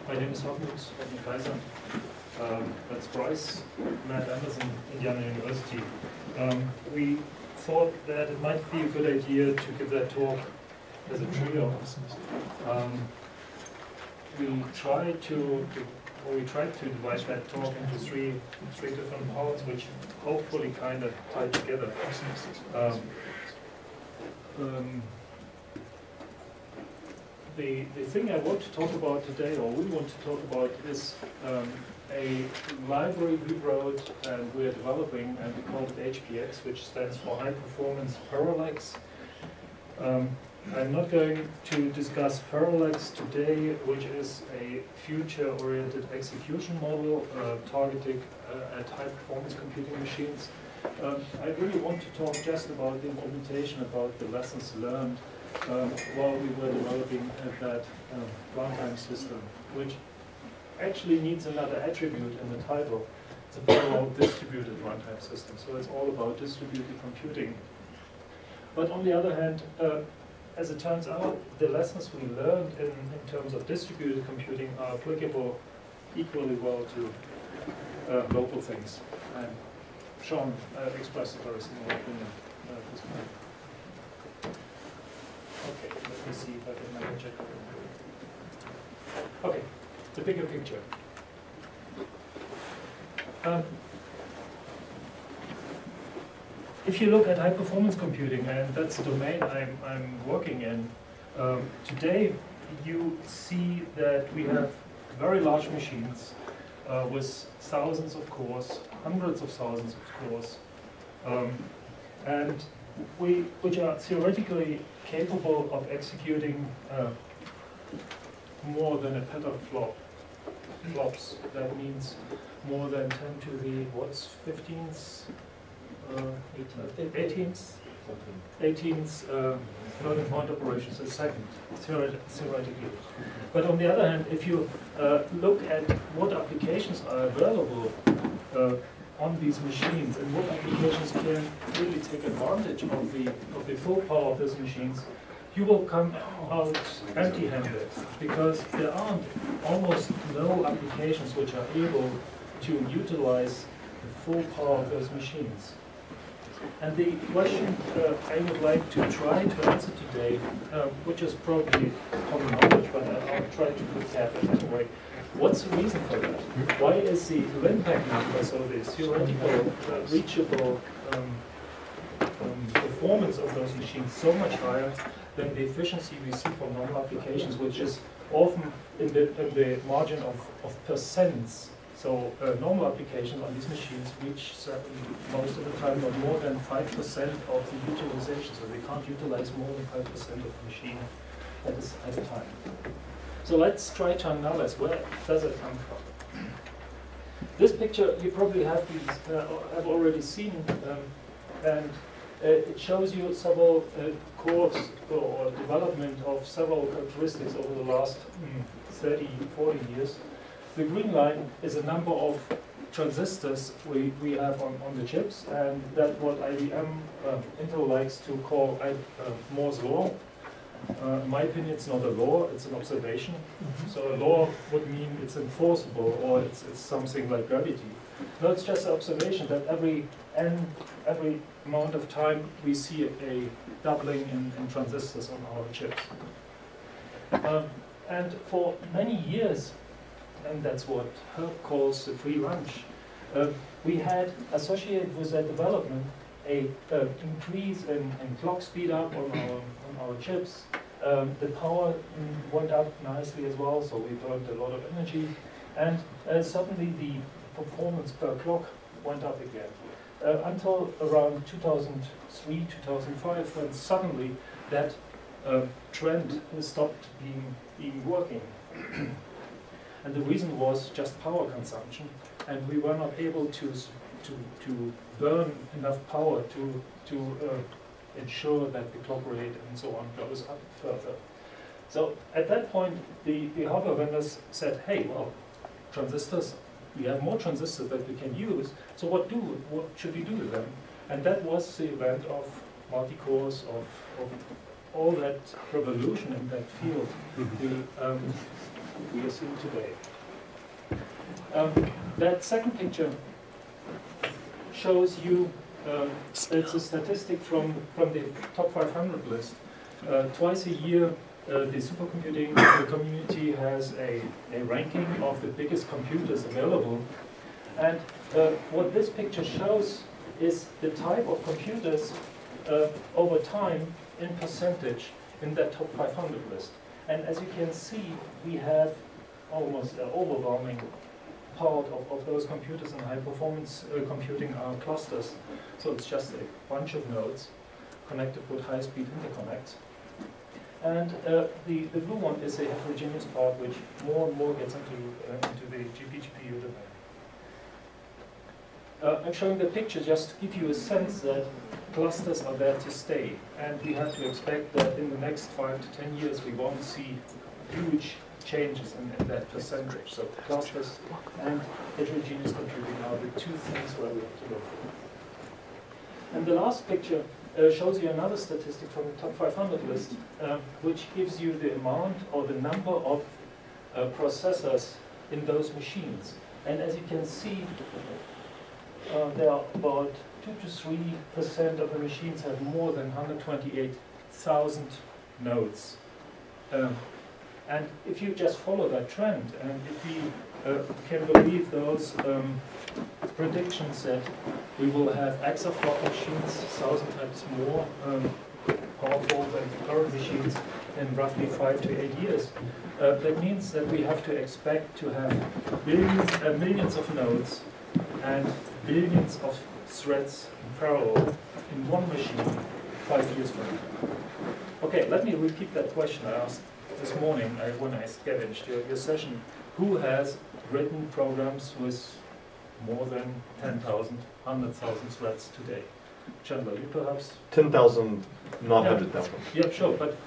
My name is Hartmut Kaiser. That's Bryce, Matt Anderson, Indiana University. We thought that it might be a good idea to give that talk as a trio. We tried to divide that talk into three different parts, which hopefully kind of tie together. The thing I want to talk about today, or we want to talk about, is a library we wrote and we're developing, and we call it HPX, which stands for High Performance ParalleX. I'm not going to discuss ParalleX today, which is a future-oriented execution model targeting at high-performance computing machines. I really want to talk just about the implementation, about the lessons learned while we were developing that runtime system, which actually needs another attribute in the title. It's a parallel distributed runtime system, so it's all about distributed computing. But on the other hand, as it turns out, the lessons we learned in terms of distributed computing are applicable equally well to local things. And Sean expressed a very similar opinion this morning. Okay, let me see if I can manage it. Okay, the bigger picture. If you look at high-performance computing, and that's the domain I'm working in, today you see that we have very large machines with thousands of cores, hundreds of thousands of cores, and which are theoretically capable of executing more than a petaflops. That means more than 10 to the, what's 15th? 18th floating point operations a second, theoretically. But on the other hand, if you look at what applications are available on these machines and what applications can really take advantage of the full power of these machines, you will come out empty-handed, because there aren't almost no applications which are able to utilize the full power of those machines. And the question I would like to try to answer today, which is probably common knowledge, but I'll try to recap it anyway. What's the reason for that? Why is the impact number, so the theoretical, reachable performance of those machines so much higher than the efficiency we see from normal applications, which is often in the margin of percents? So normal applications on these machines reach most of the time not more than 5% of the utilization. So they can't utilize more than 5% of the machine at a time. So let's try to analyze where does it come from. This picture you probably have already seen, and it shows you several course or development of several characteristics over the last 30, 40 years. The green line is a number of transistors we have on the chips, and that's what IBM Intel likes to call Moore's law. In my opinion, it's not a law, it's an observation. So a law would mean it's enforceable, or it's something like gravity. No, it's just an observation that every amount of time we see a doubling in transistors on our chips. And for many years, and that's what Herb calls the free lunch, we had associated with that development a increase in clock speed up on our chips. The power went up nicely as well, so we burned a lot of energy, and suddenly the performance per clock went up again. Until around 2003, 2005, when suddenly that trend stopped being working. And the reason was just power consumption, and we were not able to burn enough power to ensure that the clock rate and so on goes up further. So at that point, the hardware vendors said, hey, well, transistors, we have more transistors that we can use, so what should we do with them? And that was the event of multi-cores, of all that revolution in that field. we assume today. That second picture shows you it's a statistic from the top 500 list. Twice a year, the supercomputing community has a ranking of the biggest computers available. And what this picture shows is the type of computers over time in percentage in that top 500 list. And as you can see, we have almost an overwhelming part of those computers in high-performance computing are clusters. So it's just a bunch of nodes connected with high-speed interconnects. And the blue one is a heterogeneous part, which more and more gets into the GPU domain. I'm showing the picture just to give you a sense that clusters are there to stay. And we have to expect that in the next 5 to 10 years, we won't see huge changes in that percentage. So clusters and heterogeneous computing are the two things where we have to look for. And the last picture shows you another statistic from the top 500 list, which gives you the amount or the number of processors in those machines. And as you can see, there are about 2 to 3% of the machines have more than 128,000 nodes. And if you just follow that trend, and if we can believe those predictions that we will have exaflop machines 1,000 times more powerful than the current machines in roughly 5 to 8 years, that means that we have to expect to have millions of nodes and billions of threads in parallel in one machine 5 years from now. Okay, let me repeat that question I asked this morning when I scavenged your session. Who has written programs with more than 10,000, 100,000 threads today? Chandler, you perhaps? 10,000, not 100,000. Yeah, sure, but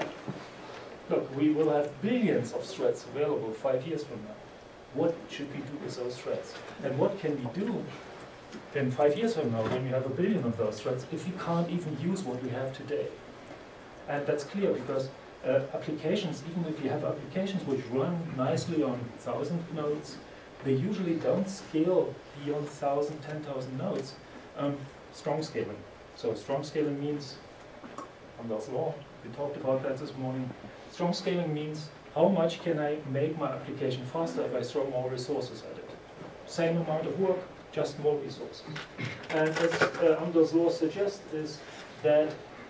look, we will have billions of threads available 5 years from now. What should we do with those threads? And what can we do in 5 years from now when we have a billion of those threads if we can't even use what we have today? And that's clear because applications, even if you have applications which run nicely on 1,000 nodes, they usually don't scale beyond 1,000, 10,000 nodes. Strong scaling. So strong scaling means, Amdahl's law, we talked about that this morning. Strong scaling means how much can I make my application faster if I throw more resources at it? Same amount of work, just more resources. And as Amdahl's law suggests is that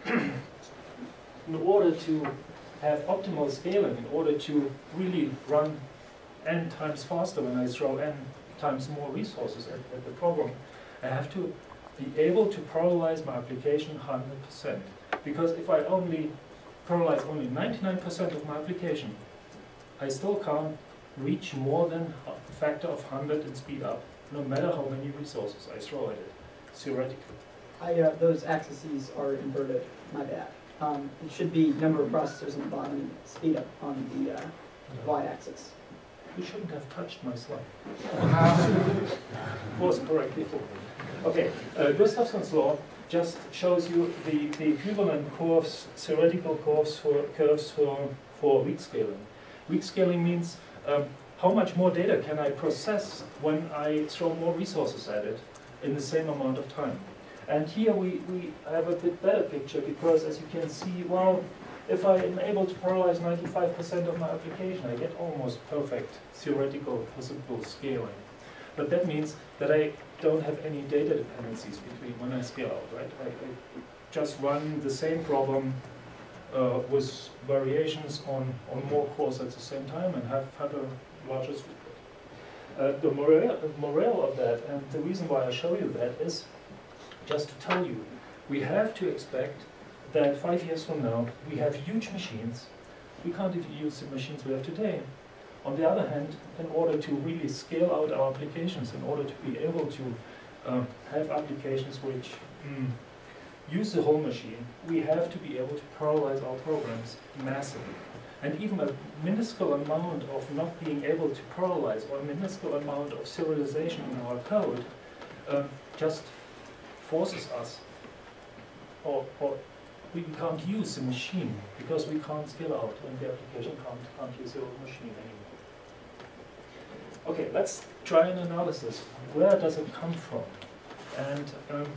in order to have optimal scaling, in order to really run n times faster when I throw n times more resources at the program, I have to be able to parallelize my application 100%. Because if I only parallelize only 99% of my application, I still can't reach more than a factor of 100 in speed up, no matter how many resources I throw at it, theoretically. Those axes are inverted, my bad. It should be number of processors on the bottom, speed up on the y-axis. You shouldn't have touched my slide. Was correct before. Okay, Gustafson's law just shows you the equivalent curves, theoretical curves for weak scaling. Weak scaling means how much more data can I process when I throw more resources at it in the same amount of time. And here we have a bit better picture because, as you can see, well, if I am able to parallelize 95% of my application, I get almost perfect theoretical possible scaling. But that means that I don't have any data dependencies between when I scale out, right? I just run the same problem with variations on more cores at the same time and have a larger throughput. The morale of that, and the reason why I show you that is just to tell you, we have to expect that 5 years from now, we have huge machines. We can't even use the machines we have today. On the other hand, in order to really scale out our applications, in order to be able to have applications which use the whole machine, we have to be able to parallelize our programs massively. And even a minuscule amount of not being able to parallelize or a minuscule amount of serialization in our code just forces us, or we can't use the machine because we can't scale out and the application can't use the whole machine anymore. Okay, let's try an analysis. Where does it come from? And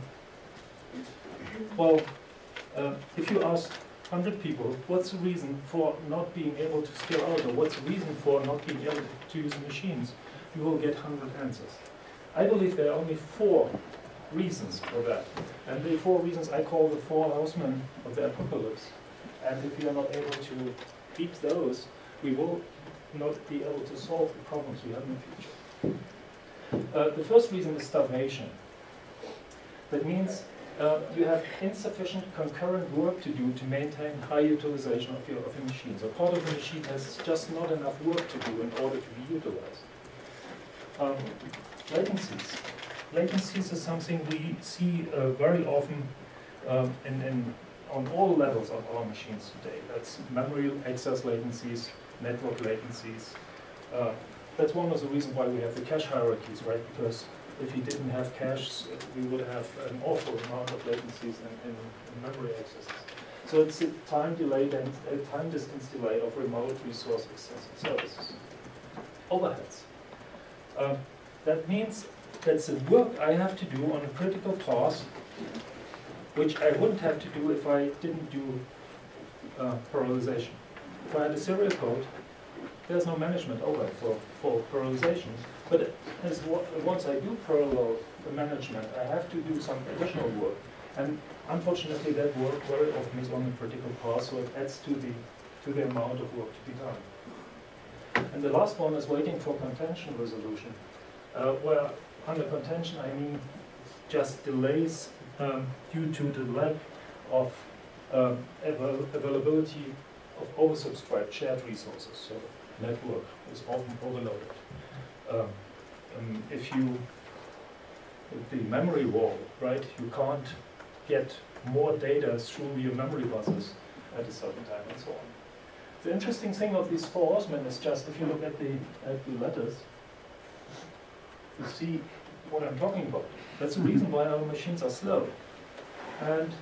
well, if you ask 100 people, what's the reason for not being able to scale out, or what's the reason for not being able to use machines, you will get 100 answers. I believe there are only 4 reasons for that. And the 4 reasons I call the 4 horsemen of the apocalypse. And if we are not able to beat those, we will not be able to solve the problems we have in the future. The first reason is starvation. That means you have insufficient concurrent work to do to maintain high utilization of your machine. So part of the machine has just not enough work to do in order to be utilized. Latencies. Latencies is something we see very often on all levels of our machines today. That's memory access latencies, network latencies. That's one of the reasons why we have the cache hierarchies, right? Because if you didn't have caches, we would have an awful amount of latencies in memory accesses. So it's a time delay and a time distance delay of remote resource access services. Overheads. That means that's the work I have to do on a critical path, which I wouldn't have to do if I didn't do parallelization. If I had a serial code, there's no management overhead for parallelization. But once I do parallel management, I have to do some additional work. And unfortunately, that work very often is on a critical path, so it adds to the amount of work to be done. And the last one is waiting for contention resolution, where under contention I mean just delays due to the lack of availability of oversubscribed shared resources. So network is often overloaded. The memory wall, right? You can't get more data through your memory buses at a certain time, and so on. The interesting thing of these 4 horsemen is just if you look at the letters, you see what I'm talking about. That's the reason why our machines are slow. And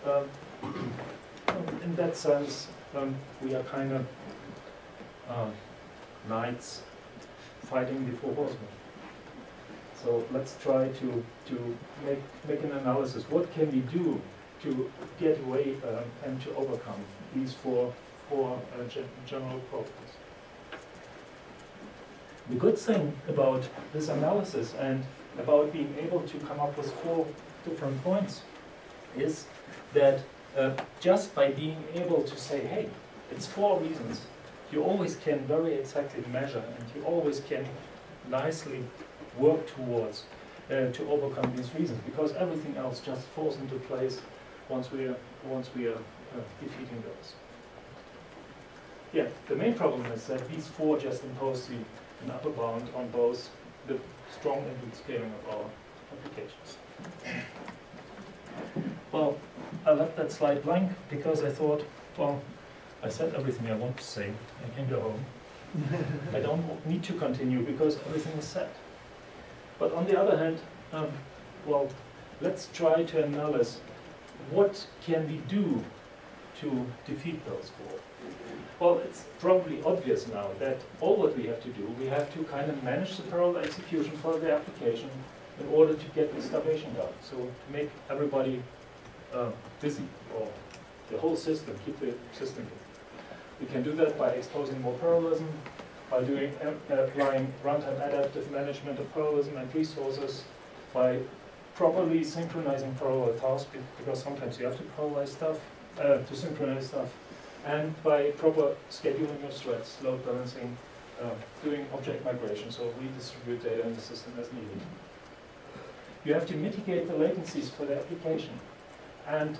in that sense, we are kind of knights fighting the 4 horsemen. So let's try to make an analysis. What can we do to get away and to overcome these four general problems? The good thing about this analysis and about being able to come up with 4 different points is that just by being able to say, hey, it's 4 reasons, you always can very exactly measure, and you always can nicely work towards to overcome these reasons, because everything else just falls into place once we are defeating those. Yeah, the main problem is that these 4 just impose an upper bound on both the strong and weak scaling of our applications. Well, I left that slide blank because I thought, well, I said everything I want to say. I can go home. I don't need to continue because everything is said. But on the other hand, well, let's try to analyze what can we do to defeat those 4. Well, it's probably obvious now that all what we have to do, we have to kind of manage the parallel execution for the application in order to get the starvation down. So to make everybody busy, or the whole system, keep the system busy. We can do that by exposing more parallelism, by applying runtime adaptive management of parallelism and resources, by properly synchronizing parallel tasks, because sometimes you have to parallelize stuff, to synchronize stuff, and by proper scheduling of threads, load balancing, doing object migration, so redistribute data in the system as needed. You have to mitigate the latencies for the application. And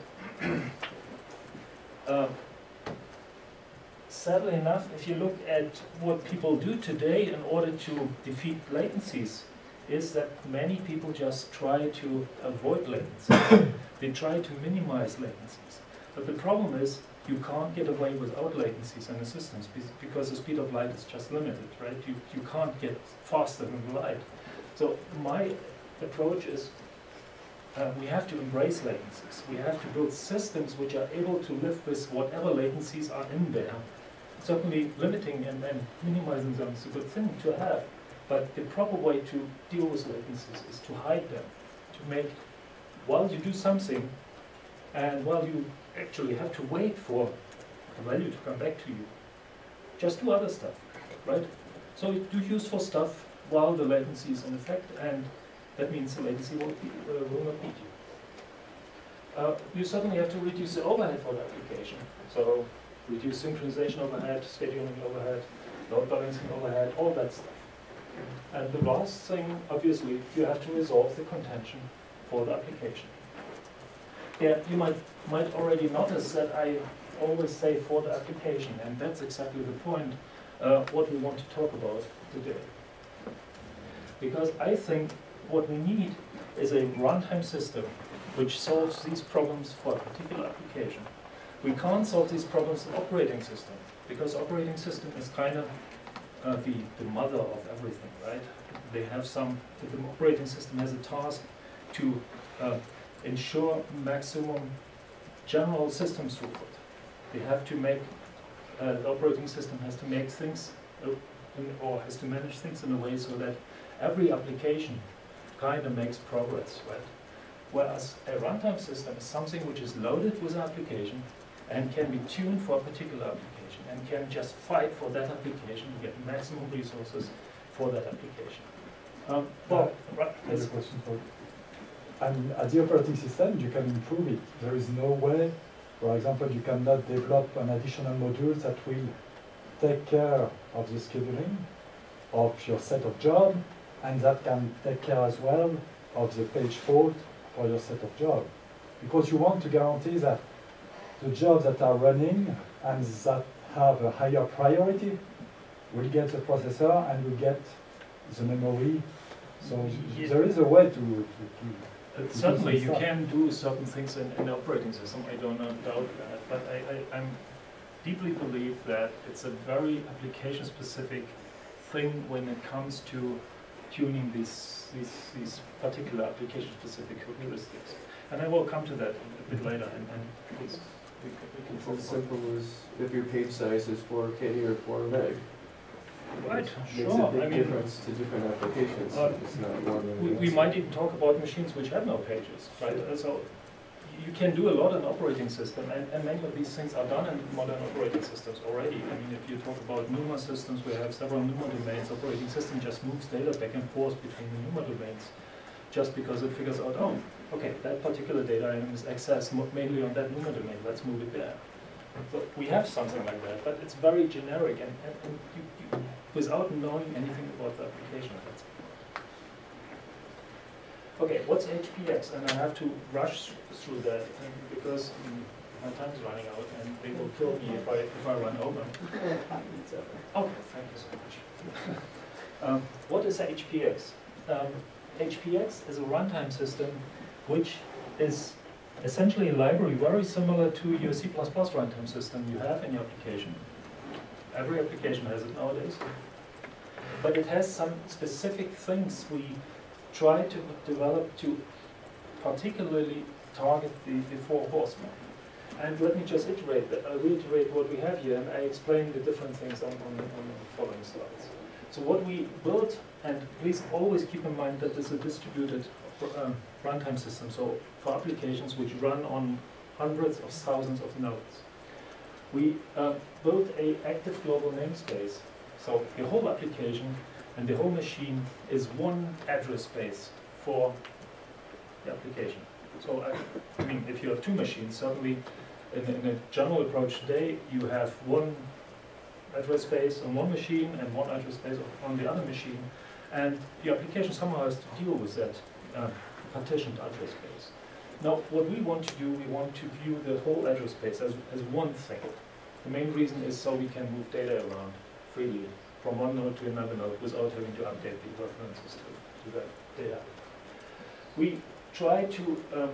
sadly enough, if you look at what people do today in order to defeat latencies, is that many people just try to avoid latencies. They try to minimize latencies. But the problem is, you can't get away without latencies in the systems because the speed of light is just limited, right? You can't get faster than the light. So my approach is we have to embrace latencies. We have to build systems which are able to live with whatever latencies are in there. Certainly limiting and minimizing them is a good thing to have, But the proper way to deal with latencies is to hide them, to make, while you do something, and while you actually have to wait for the value to come back to you, just do other stuff, right? So you do useful stuff while the latency is in effect, and that means the latency will not beat you. You certainly have to reduce the overhead for the application. So reduce synchronization overhead, scheduling overhead, load balancing overhead, all that stuff. And the last thing, obviously, you have to resolve the contention for the application. Yeah, you might already notice that I always say for the application, and that's exactly the point, what we want to talk about today. Because I think what we need is a runtime system which solves these problems for a particular application. We can't solve these problems in operating system, because operating system is kind of the mother of everything, right? They have the operating system has a task to ensure maximum general system throughput. They have to make, the operating system has to make things, or has to manage things in a way so that every application kind of makes progress, right? Whereas a runtime system is something which is loaded with an application and can be tuned for a particular application and can just fight for that application to get maximum resources for that application. There's a question for you. And at the operating system, you can improve it. There is no way, for example, you cannot develop an additional module that will take care of the scheduling of your set of jobs, and that can take care as well of the page fault for your set of jobs. Because you want to guarantee that the jobs that are running and that have a higher priority will get the processor and will get the memory. So there is a way to certainly you can do certain things in the operating system, I don't doubt that, but I deeply believe that it's a very application-specific thing when it comes to tuning these particular application-specific heuristics. And I will come to that a bit later, and please, we can It's talk as about simple as if your page size is 4K or 4 meg. Right, Makes sure. a big I mean, difference to different applications. It's not one than we might even talk about machines which have no pages, right? So you can do a lot in operating system, and many of these things are done in modern operating systems already. I mean, if you talk about NUMA systems, we have several NUMA domains. Operating system just moves data back and forth between the NUMA domains, just because it figures out, oh, okay, that particular data item is accessed mainly on that NUMA domain. Let's move it there. So we have something like that, but it's very generic, and you, without knowing anything about the application. That's okay, what's HPX? And I have to rush through that because my time is running out, and they will kill me if I run over. Okay, thank you so much. What is HPX? HPX is a runtime system which is essentially a library very similar to your C++ runtime system you have in your application. Every application has it nowadays. But it has some specific things we try to develop to particularly target the four horsemen. And let me just reiterate what we have here, and I explain the different things on the following slides. So what we built, and please always keep in mind that this is a distributed runtime system, so for applications which run on hundreds of thousands of nodes. We built an active global namespace, so the whole application and the whole machine is one address space for the application. So I mean, if you have two machines, certainly in a general approach today, you have one address space on one machine and one address space on the other machine, and the application somehow has to deal with that partitioned address space. Now, what we want to do, we want to view the whole address space as one thing. The main reason is so we can move data around freely from one node to another node without having to update the references to that data. We try to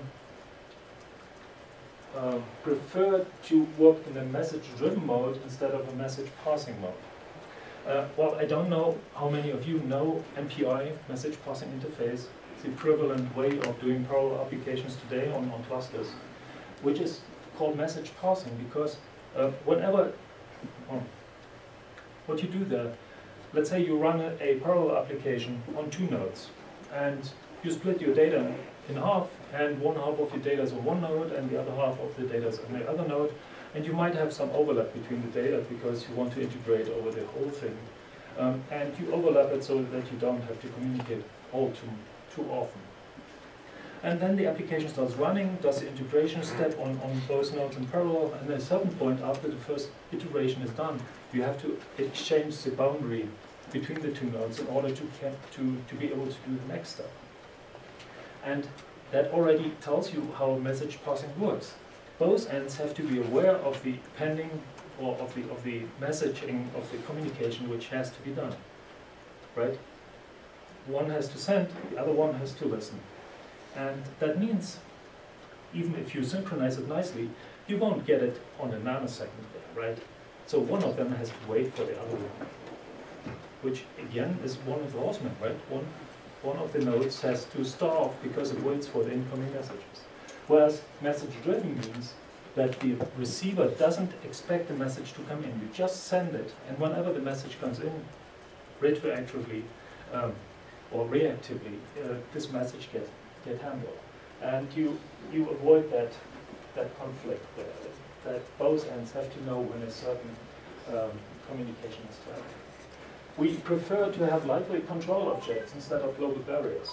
prefer to work in a message-driven mode instead of a message-passing mode. Well, I don't know how many of you know MPI, message passing interface. It's the prevalent way of doing parallel applications today on clusters, which is called message passing because whenever, what you do there, let's say you run a parallel application on 2 nodes, and you split your data in half, and one half of your data is on one node, and the other half of the data is on the other node, and you might have some overlap between the data because you want to integrate over the whole thing. And you overlap it so that you don't have to communicate all too often. And then the application starts running, does the integration step on those nodes in parallel, and at a certain point after the first iteration is done, you have to exchange the boundary between the 2 nodes in order to be able to do the next step. And that already tells you how message passing works. Both ends have to be aware of the pending or of the messaging of the communication which has to be done, right? One has to send, the other one has to listen. And that means, even if you synchronize it nicely, you won't get it on a nanosecond there, right? So one of them has to wait for the other one, which again is one of the horsemen, right? One of the nodes has to start because it waits for the incoming messages. Whereas message-driven means that the receiver doesn't expect the message to come in. You just send it, and whenever the message comes in, retroactively or reactively, this message gets handled. And you avoid that conflict there, that both ends have to know when a certain communication is to happen. We prefer to have lightweight control objects instead of global barriers.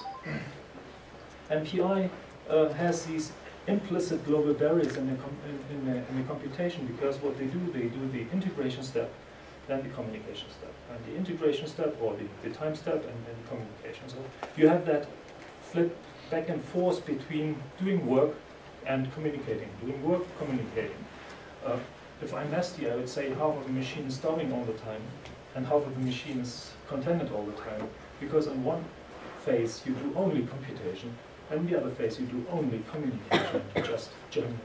And PI has these implicit global barriers in the computation, because what they do the integration step, then the communication step, and the integration step, or the time step, and then communication. So you have that flip back and forth between doing work and communicating, doing work, communicating. If I'm nasty, I would say half of the machine is starving all the time, and half of the machine is contented all the time, because in one phase you do only computation, and in the other phase you do only communication, just German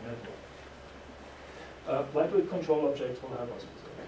network. Lightweight control objects will have us.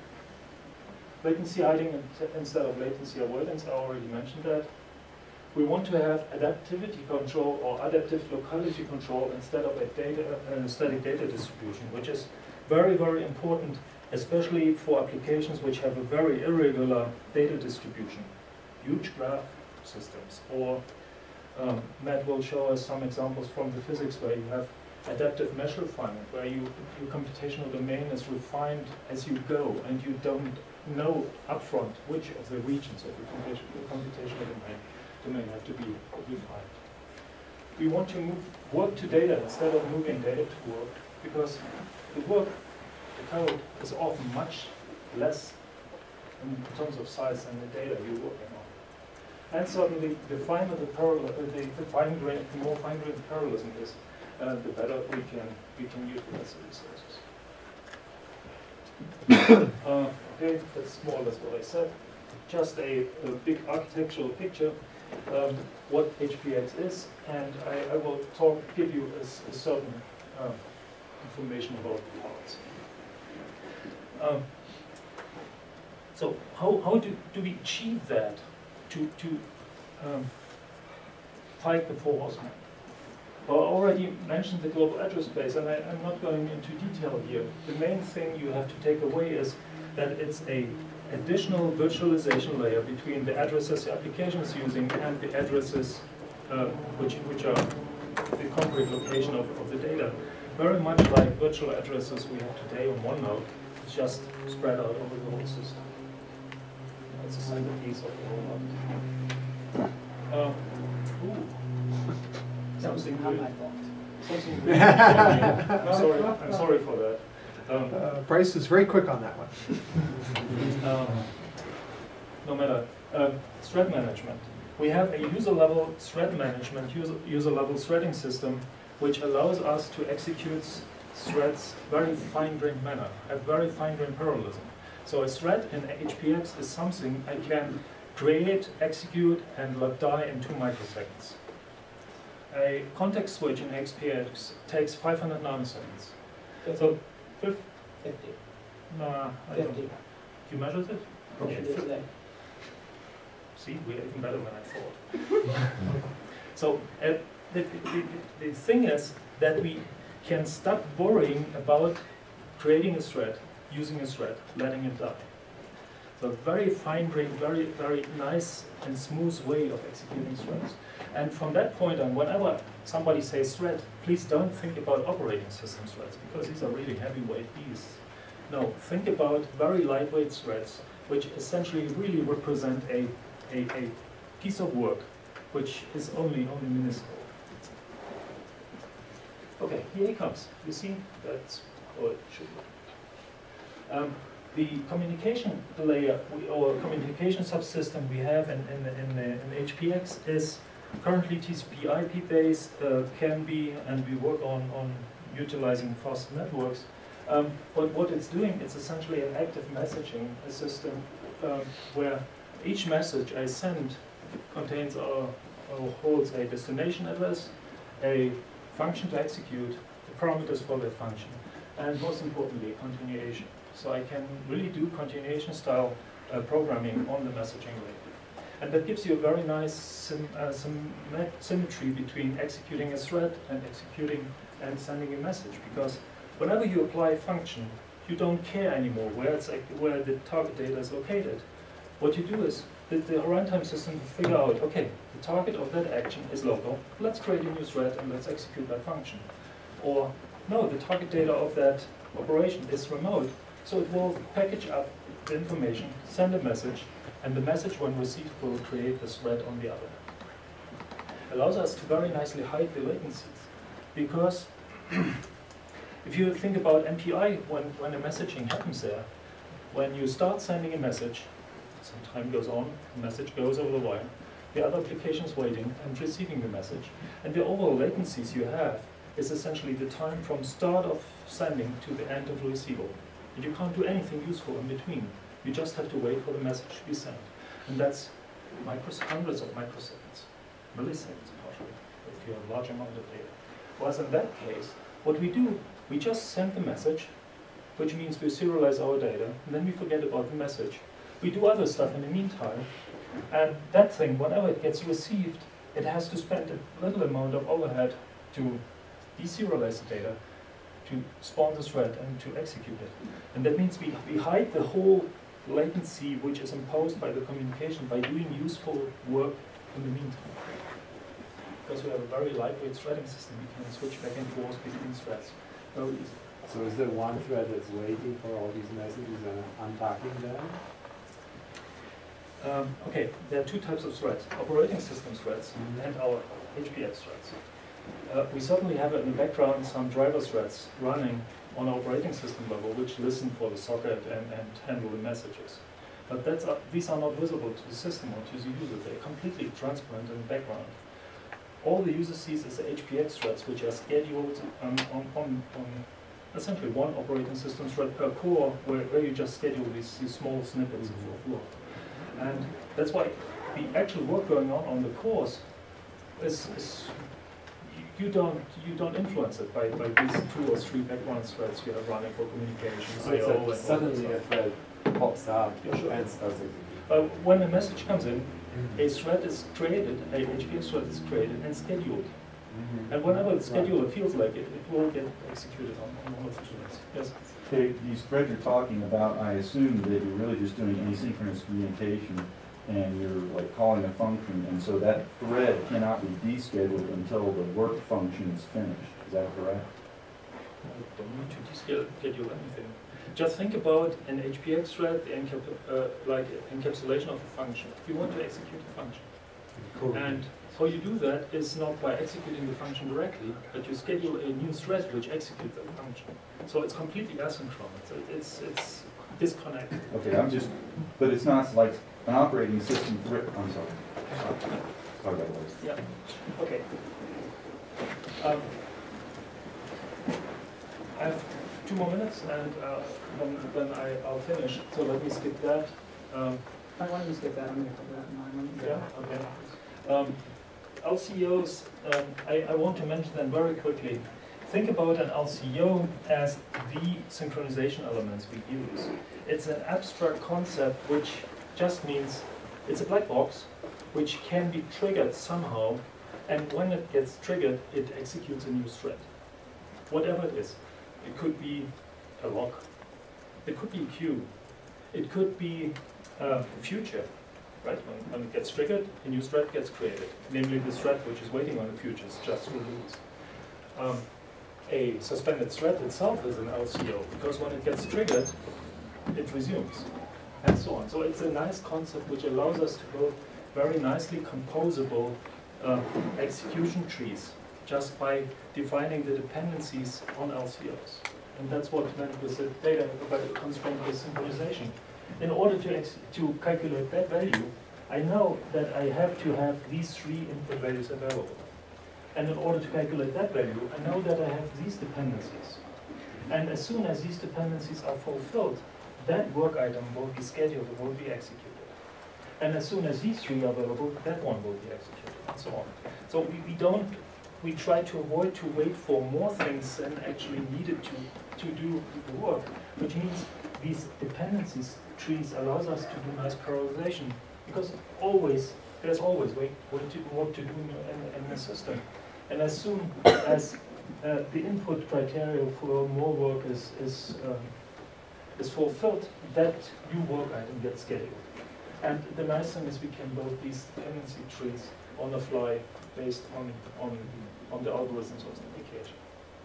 Latency hiding instead of latency avoidance, I already mentioned that. We want to have adaptivity control or adaptive locality control instead of a static data distribution, which is very, very important, especially for applications which have a very irregular data distribution. Huge graph systems, or Matt will show us some examples from the physics where you have adaptive mesh refinement, where your computational domain is refined as you go, and you don't know upfront which of the regions of your computational domain have to be refined. We want to move work to data instead of moving data to work, because the work, the code, is often much less in terms of size than the data you're working on. And certainly, the finer the parallel, the more fine-grained parallelism is, the better we can utilize the resources. Okay, that's more or less what I said. Just a big architectural picture. What HPX is, and I will give you a certain information about the parts. So how do we achieve that to fight the 4 horsemen? Well, I already mentioned the global address space, and I'm not going into detail here. The main thing you have to take away is that it's an additional virtualization layer between the addresses the application is using and the addresses which are the concrete location of the data. Very much like virtual addresses we have today on one node, it's just spread out over the whole system. That's a single piece of the whole lot. Something not really, my fault. something really I'm sorry for that. Bryce is very quick on that one. No matter. Thread management. We have a user-level thread management, user-level threading system, which allows us to execute threads very fine-grained manner, have very fine-grained parallelism. So a thread in HPX is something I can create, execute, and let die in 2 microseconds. A context switch in HPX takes 500 nanoseconds. 50. So, 50. Nah, I 50. don't. You measured it? Okay. Today. See, we're even better than I thought. So, the thing is that we can stop worrying about creating a thread, using a thread, letting it die. So very fine-grained, very, very nice and smooth way of executing threads. And from that point on, whenever somebody says thread, please don't think about operating system threads, because these are really heavyweight beasts. No, think about very lightweight threads, which essentially really represent a piece of work, which is only minuscule. Okay, here he comes. You see, that's what it should be. The communication layer or communication subsystem we have in HPX is currently TCP/IP based, can be, and we work on utilizing fast networks. But what it's doing, it's essentially an active messaging system where each message I send contains or holds a destination address, a function to execute, the parameters for that function, and most importantly, continuation. So I can really do continuation style programming on the messaging layer. And that gives you a very nice symmetry between executing a thread and executing and sending a message, because whenever you apply a function, you don't care anymore where the target data is located. What you do is the runtime system will figure out, okay, the target of that action is local, let's create a new thread and let's execute that function. Or, no, the target data of that operation is remote, so it will package up the information, send a message, and the message, when received, will create the thread on the other end. Allows us to very nicely hide the latencies, because if you think about MPI, when a messaging happens there, when you start sending a message, some time goes on, the message goes over the wire, the other application is waiting and receiving the message, and the overall latencies you have is essentially the time from start of sending to the end of the receival. And you can't do anything useful in between. You just have to wait for the message to be sent. And that's hundreds of microseconds, milliseconds partially, if you have a large amount of data. Whereas in that case, what we do, we just send the message, which means we serialize our data, and then we forget about the message. We do other stuff in the meantime, and that thing, whenever it gets received, it has to spend a little amount of overhead to deserialize the data, to spawn the thread, and to execute it. And that means we hide the whole latency which is imposed by the communication by doing useful work in the meantime. Because we have a very lightweight threading system, we can switch back and forth between threads very easily. So is there one thread that's waiting for all these messages and unpacking them? Okay, there are two types of threads, operating system threads and our HPX threads. We certainly have in the background some driver threads running on our operating system level, which listen for the socket and handle the messages. But these are not visible to the system or to the user. They're completely transparent in the background. All the user sees is the HPX threads, which are scheduled on essentially one operating system thread per core, where you just schedule these small snippets of work. And that's why the actual work going on the cores is you don't influence it by these 2 or 3 background threads you have running for communications. So suddenly a thread pops up and starts executing. When a message comes in, a thread is created, a HPX thread is created and scheduled. And whenever the scheduler feels like it, it will get executed on one of the threads. Yes? Okay, these threads you're talking about, I assume that you're really just doing asynchronous communication and you're like calling a function, and so that thread cannot be descheduled until the work function is finished. Is that correct? You don't need to deschedule anything. Just think about an HPX thread, like encapsulation of a function. You want to execute a function. Cool. And how you do that is not by executing the function directly, but you schedule a new thread which executes that function. So it's completely asynchronous. It's disconnected. Okay, but it's not like an operating system thread. I'm sorry. Talk about this. Yeah. Okay. I have 2 more minutes, and then I'll finish. So let me skip that. I wanted to skip that. I'm going to cover that in my moment. Yeah. Okay. LCOs. I want to mention them very quickly. Think about an LCO as the synchronization elements we use. It's an abstract concept which just means it's a black box which can be triggered somehow, and when it gets triggered, it executes a new thread. Whatever it is. It could be a lock. It could be a queue. It could be future, right? When it gets triggered, a new thread gets created, namely the thread which is waiting on the futures just released. A suspended thread itself is an LCO, because when it gets triggered, it resumes, and so on. So it's a nice concept which allows us to build very nicely composable execution trees just by defining the dependencies on LCOs. And that's what meant with the data constraint-based synchronization. In order to calculate that value, I know that I have to have these three input values available. And in order to calculate that value, I know that I have these dependencies. And as soon as these dependencies are fulfilled, that work item will be scheduled and will be executed. And as soon as these three are available, that one will be executed, and so on. So we try to avoid to wait for more things than actually needed to do the work, which means these dependencies trees allows us to do nice parallelization, because there's always work to do in the system. And as soon as the input criteria for more work is fulfilled, that new work item gets scheduled. And the nice thing is we can build these dependency trees on the fly based on the algorithms of the application.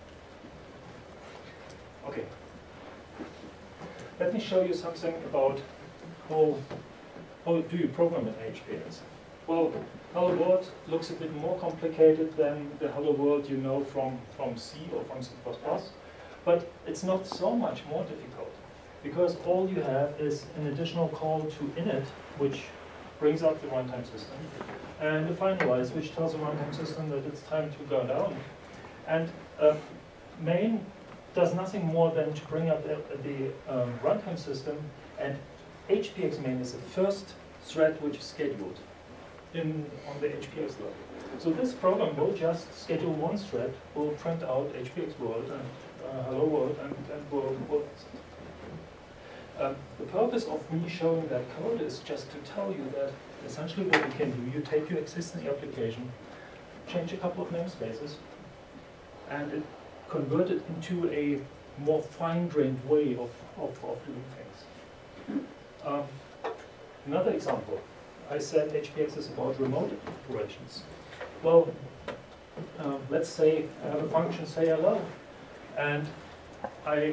Okay. Let me show you something about how do you program in HPX. Well, Hello World looks a bit more complicated than the Hello World you know from C or from C++, but it's not so much more difficult, because all you have is an additional call to init, which brings up the runtime system, and the finalize, which tells the runtime system that it's time to go down. And main does nothing more than to bring up the runtime system, and HPX main is the first thread which is scheduled on the HPX level. So this program will just schedule one thread, will print out HPX world and hello world and world. The purpose of me showing that code is just to tell you that essentially what you can do, you take your existing application, change a couple of namespaces, and convert it into a more fine-grained way of doing things. Another example, I said HPX is about remote operations. Well, let's say I have a function say hello, and I'm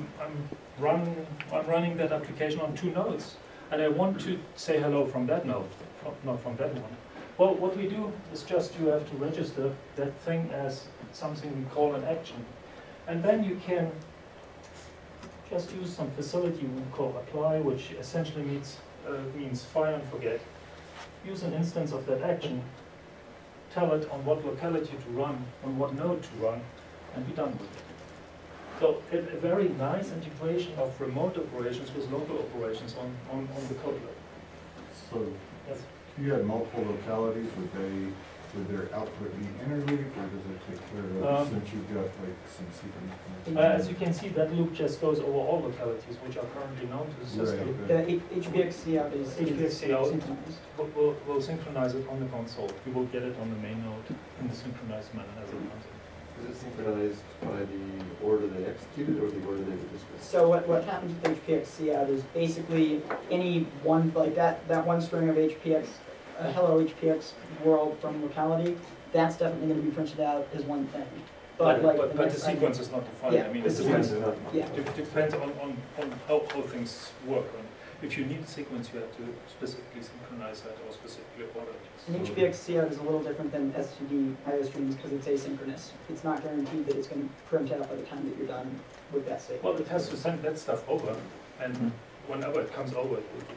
running that application on 2 nodes, and I want to say hello from that node, not from that one. Well, what we do is just you have to register that thing as something we call an action, and then you can just use some facility we call apply, which essentially means fire and forget. Use an instance of that action, tell it on what locality to run, on what node to run, and be done with it. So a very nice integration of remote operations with local operations on the code level. So yes. If you had multiple localities, would their output be interleaved, or does it take care of since you've got like some sequence? As you can see, that loop just goes over all localities which are currently known to the system. Right. The HPX cout is synchronized. We'll synchronize it on the console. We will get it on the main node in the synchronized manner as it comes in. Is it synchronized by the order they executed or the order they were dismissed? So what happens with HPX cout is basically any one, like that one string of HPX, hello HPX world from locality, that's definitely going to be printed out as one thing. But the sequence is not defined. Yeah, I mean, the it depends. sequence, yeah. It depends on how things work. If you need a sequence, you have to specifically synchronize that or specifically order it. An HPX cout is a little different than STD IO streams because it's asynchronous. It's not guaranteed that it's going to print out by the time that you're done with that state. Well, it has to send that stuff over, and whenever it comes over, it will be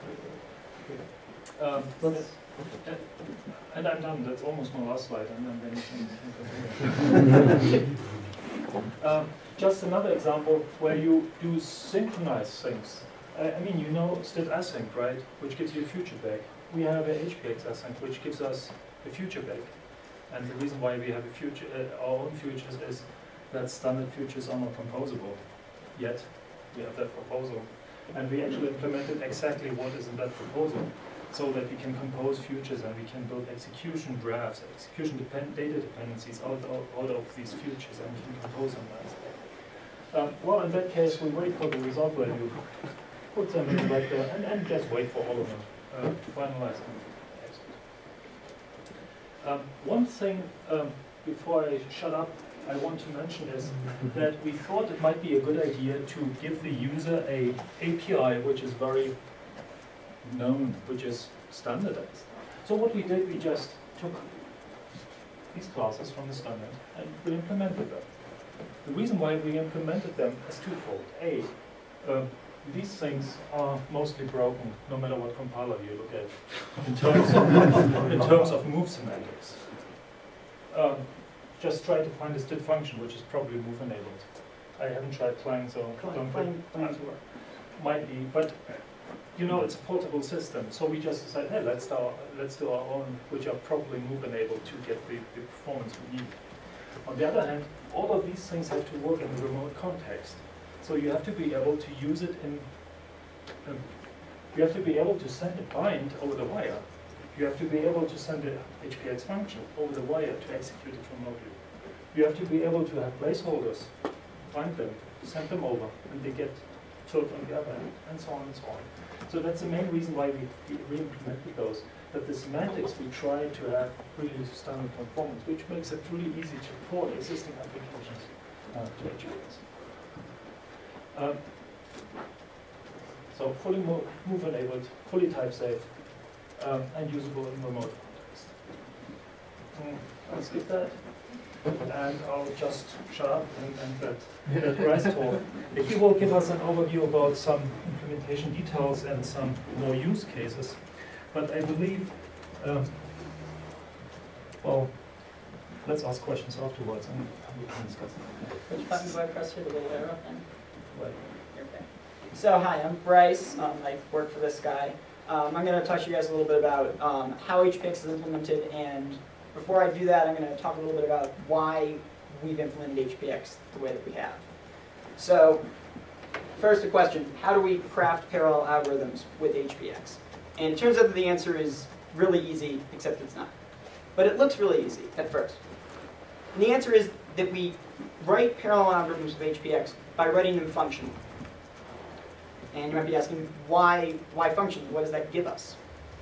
printed. And I'm done. That's almost my last slide, and then you can just another example where you do synchronize things. I mean, you know std async, right? Which gives you a future back. We have a HPX async, which gives us a future back. And the reason why we have a future, our own futures, is that standard futures are not composable yet. We have that proposal, and we actually implemented exactly what is in that proposal, so that we can compose futures and we can build execution graphs, data dependencies out of these futures, and we can compose them nicely. Well, in that case, we wait for the result value. put them in the vector, and just wait for all of them to finalize and execute. One thing before I shut up, I want to mention is that we thought it might be a good idea to give the user a API which is very known, which is standardized. So what we did, we just took these classes from the standard and we implemented them. The reason why we implemented them is twofold. A, these things are mostly broken, no matter what compiler you look at, in terms of move semantics. Just try to find a std function, which is probably move enabled. I haven't tried Clang, so don't work. Might be, but you know, it's a portable system, so we just decided, hey, let's do our own, which are probably move enabled to get the performance we need. On the other hand, all of these things have to work in a remote context. So you have to be able to use it in, you have to be able to send a bind over the wire. You have to be able to send an HPX function over the wire to execute it remotely. You have to be able to have placeholders, bind them, send them over, and they get filled on the other end, and so on and so on. So that's the main reason why we re-implemented those. That the semantics we try to have really standard conformance, which makes it really easy to port existing applications to HPX. So fully move enabled, fully type safe, and usable in remote context. I'll skip that, and I'll just shut up and let Bryce talk. He will give us an overview about some implementation details and some more use cases. But I believe, well, let's ask questions afterwards and we can discuss it. Which button do I press here, the little arrow thing? Right. Okay. So hi, I'm Bryce. I work for this guy. I'm going to talk to you guys a little bit about how HPX is implemented, and before I do that, I'm going to talk a little bit about why we've implemented HPX the way that we have. So, first a question, how do we craft parallel algorithms with HPX? And it turns out that the answer is really easy, except it's not. But it looks really easy at first. And the answer is that we write parallel algorithms with HPX by writing them functionally. And you might be asking, why functionally? What does that give us?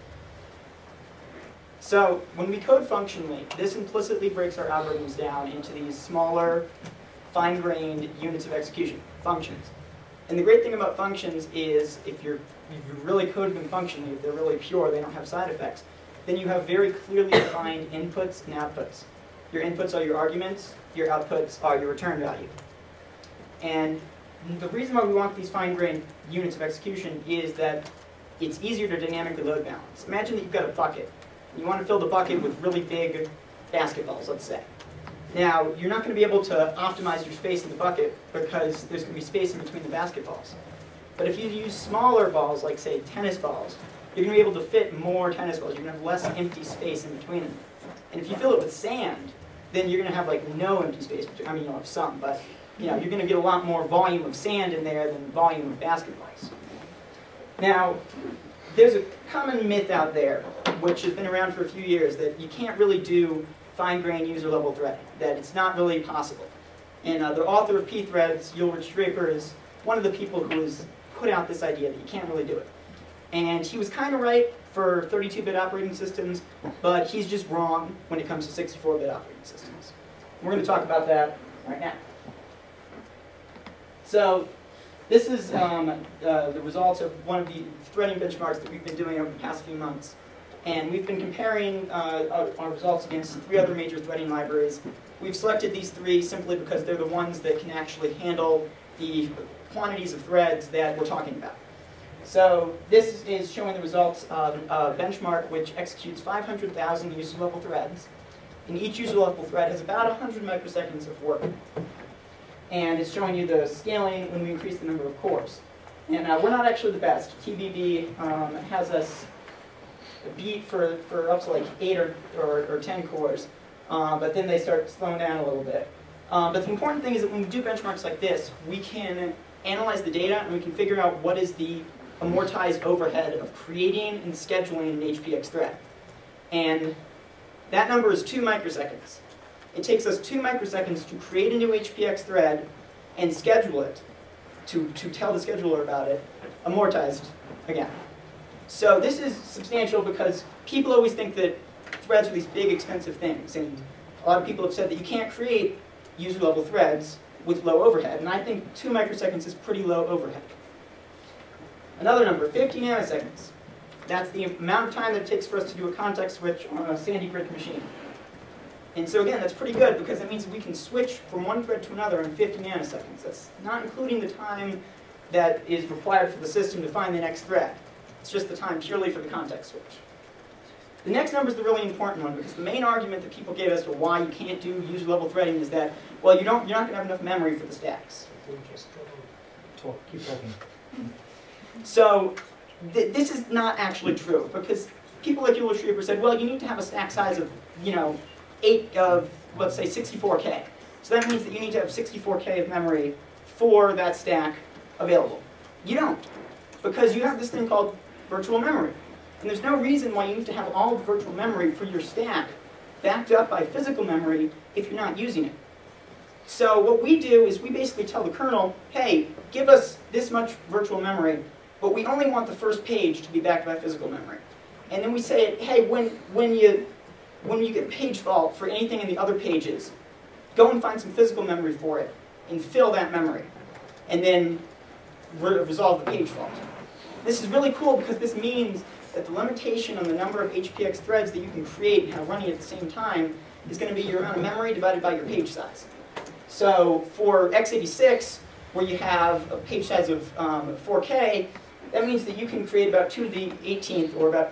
So when we code functionally, this implicitly breaks our algorithms down into these smaller, fine-grained units of execution, functions. And the great thing about functions is if you're really coding them functionally, if they're really pure, they don't have side effects, then you have very clearly defined inputs and outputs. Your inputs are your arguments, your outputs are your return value. And the reason why we want these fine-grained units of execution is that it's easier to dynamically load balance. Imagine that you've got a bucket. You want to fill the bucket with really big basketballs, let's say. Now, you're not going to be able to optimize your space in the bucket because there's going to be space in between the basketballs. But if you use smaller balls, like say tennis balls, you're going to be able to fit more tennis balls. You're going to have less empty space in between them. And if you fill it with sand, then you're going to have like no empty space between. I mean, you'll have some, but you're going to get a lot more volume of sand in there than volume of basketballs. Now, there's a common myth out there, which has been around for a few years, that you can't really do fine-grained user-level threading, that it's not really possible. And the author of P-Threads, Ulrich Draper, is one of the people who has put out this idea that you can't really do it. And he was kind of right for 32-bit operating systems, but he's just wrong when it comes to 64-bit operating systems. We're going to talk about that right now. So this is the results of one of the threading benchmarks that we've been doing over the past few months. And we've been comparing our results against 3 other major threading libraries. We've selected these 3 simply because they're the ones that can actually handle the quantities of threads that we're talking about. So this is showing the results of a benchmark which executes 500,000 user-level threads. And each user-level thread has about 100 microseconds of work. And it's showing you the scaling when we increase the number of cores. And we're not actually the best. TBB has us beat for up to like 8 or 10 cores, but then they start slowing down a little bit. But the important thing is that when we do benchmarks like this, we can analyze the data and we can figure out what is the amortized overhead of creating and scheduling an HPX thread. And that number is 2 microseconds. It takes us 2 microseconds to create a new HPX thread and schedule it to tell the scheduler about it, amortized again. So this is substantial because people always think that threads are these big, expensive things. And a lot of people have said that you can't create user-level threads with low overhead. And I think 2 microseconds is pretty low overhead. Another number, 50 nanoseconds. That's the amount of time that it takes for us to do a context switch on a Sandy Grid machine. And so again, that's pretty good because that means that we can switch from one thread to another in 50 nanoseconds. That's not including the time that is required for the system to find the next thread. It's just the time purely for the context switch. The next number is the really important one because the main argument that people give as to why you can't do user-level threading is that, well, you're not going to have enough memory for the stacks. Keep talking. So this is not actually true because people like Euler Schreiber said, well, you need to have a stack size of, let's say 64K. So that means that you need to have 64K of memory for that stack available. You don't, because you have this thing called virtual memory. And there's no reason why you need to have all the virtual memory for your stack backed up by physical memory if you're not using it. So what we do is we basically tell the kernel, hey, give us this much virtual memory, but we only want the first page to be backed by physical memory. And then we say, hey, when you get a page fault for anything in the other pages, go and find some physical memory for it and fill that memory, and then resolve the page fault. This is really cool because this means that the limitation on the number of HPX threads that you can create and have running at the same time is going to be your amount of memory divided by your page size. So for x86, where you have a page size of 4K, that means that you can create about 2 to the 18th, or about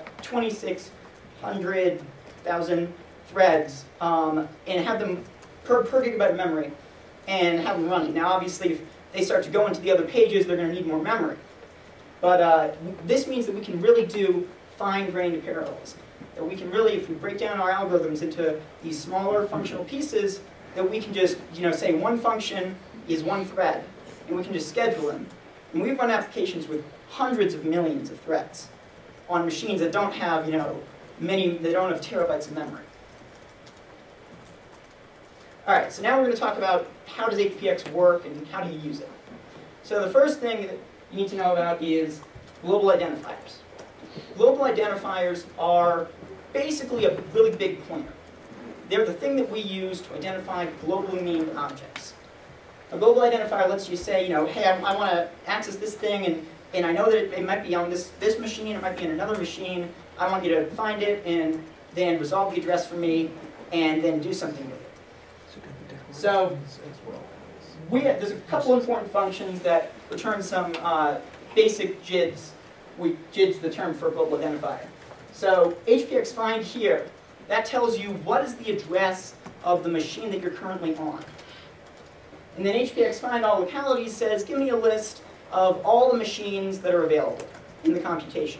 2,600,000 threads, and have them per gigabyte of memory, and have them running. Now obviously, if they start to go into the other pages, they're going to need more memory. But this means that we can really do fine-grained parallelism. That we can really, if we break down our algorithms into these smaller functional pieces, that we can just, say one function is one thread, and we can just schedule them. And we've run applications with hundreds of millions of threads on machines that don't have, they don't have terabytes of memory. All right, so now we're going to talk about how does HPX work and how do you use it. So the first thing that you need to know about is global identifiers. Global identifiers are basically a really big pointer. They're the thing that we use to identify globally named objects. A global identifier lets you say, hey, I want to access this thing, and I know that it might be on this machine, it might be on another machine. I want you to find it and then resolve the address for me and then do something with it. So there's a couple important functions that return some basic JIDs. JID's the term for a global identifier. So HPX find here, that tells you what is the address of the machine that you're currently on. And then HPX find all localities says, give me a list of all the machines that are available in the computation.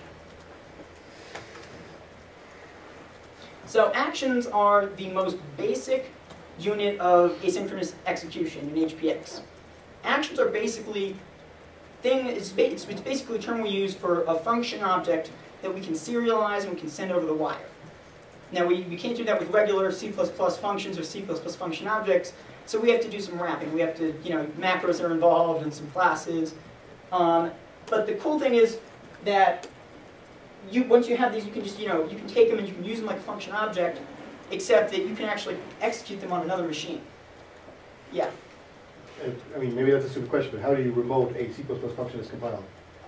So actions are the most basic unit of asynchronous execution in HPX. Actions are basically it's basically a term we use for a function object that we can serialize and we can send over the wire. Now we can't do that with regular C++ functions or C++ function objects, so we have to do some wrapping. We have to, macros are involved and some classes. But the cool thing is that once you have these, you can just, you can take them and you can use them like a function object, except that you can actually execute them on another machine. Yeah. I mean, maybe that's a stupid question, but how do you remote a C++ function as compiled?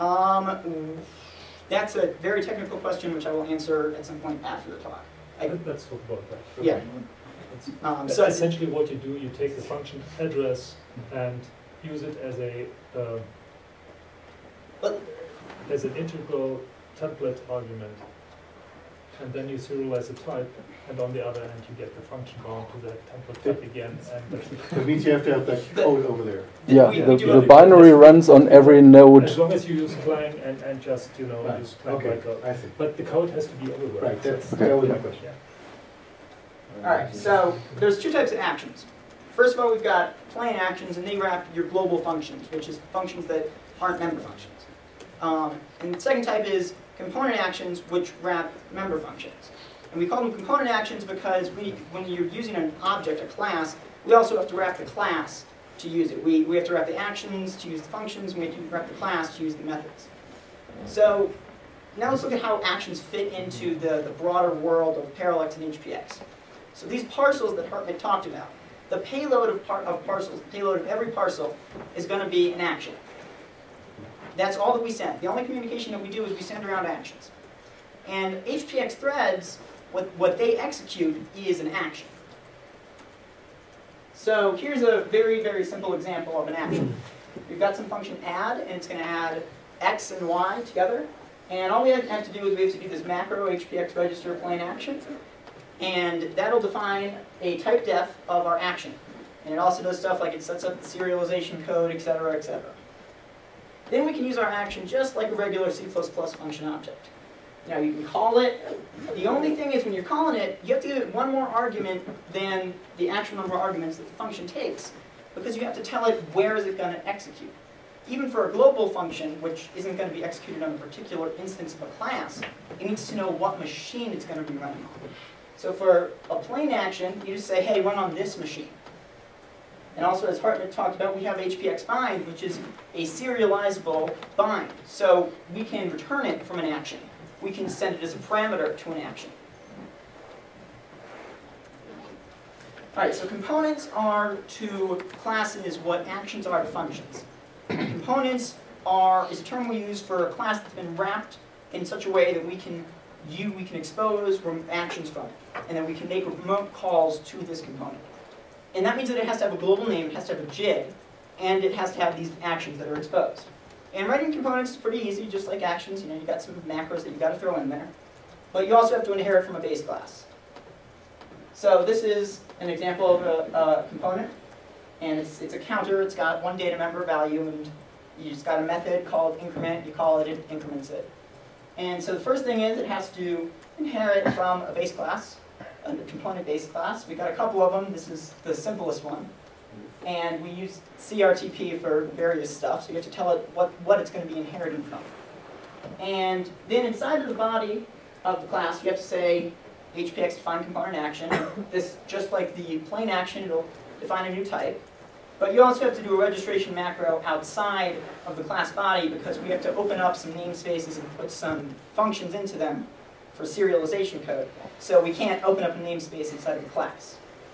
That's a very technical question, which I will answer at some point after the talk. Let's talk about that. Yeah. So essentially what you do, you take the function address and use it as an integral template argument. And then you serialize the type, and on the other end you get the function bound to that template type again. And That means you have to have that code over there. Yeah, the binary runs on every node. As long as you use Clang and just, Right. use Clang Okay, by code. I see. But the code has to be everywhere. Right, that was my question. Yeah. All right, so there's two types of actions. First of all, we've got plain actions, and they wrap your global functions, which is functions that aren't member functions. And the second type is component actions, which wrap member functions. And we call them component actions because when you're using an object, a class, we also have to wrap the class to use it. We have to wrap the actions to use the functions, and we have to wrap the class to use the methods. So now let's look at how actions fit into the broader world of ParalleX and HPX. So these parcels that Hartmut talked about, the payload of parcels, the payload of every parcel is going to be an action. That's all that we send. The only communication that we do is we send around actions. And HPX threads, what they execute is an action. So here's a very, very simple example of an action. We've got some function add, and it's going to add x and y together. And all we have to do is we have to do this macro HPX register plain action. And that'll define a type def of our action. And it also does stuff like it sets up the serialization code, et cetera, et cetera. Then we can use our action just like a regular C++ function object. Now you can call it. The only thing is when you're calling it, you have to give it one more argument than the actual number of arguments that the function takes, because you have to tell it where is it going to execute. Even for a global function, which isn't going to be executed on a particular instance of a class, it needs to know what machine it's going to be running on. So for a plain action, you just say, hey, run on this machine. And also, as Hartmut talked about, we have HPX bind, which is a serializable bind. So we can return it from an action. We can send it as a parameter to an action. All right, so components are to classes what actions are to functions. Components is a term we use for a class that's been wrapped in such a way that we can expose actions from it, and then we can make remote calls to this component. And that means that it has to have a global name, it has to have a JID, and it has to have these actions that are exposed. And writing components is pretty easy, just like actions. You got some macros that you got to throw in there. But you also have to inherit from a base class. So this is an example of a component, and it's a counter. It's got one data member value, and you just got a method called increment. You call it, it increments it. And so the first thing is it has to inherit from a base class, a component base class. We got a couple of them. This is the simplest one. And we use CRTP for various stuff, so you have to tell it what it's going to be inheriting from. And then inside of the body of the class, you have to say HPX define component action. This, just like the plain action, it'll define a new type. But you also have to do a registration macro outside of the class body, because we have to open up some namespaces and put some functions into them for serialization code. So we can't open up a namespace inside of the class.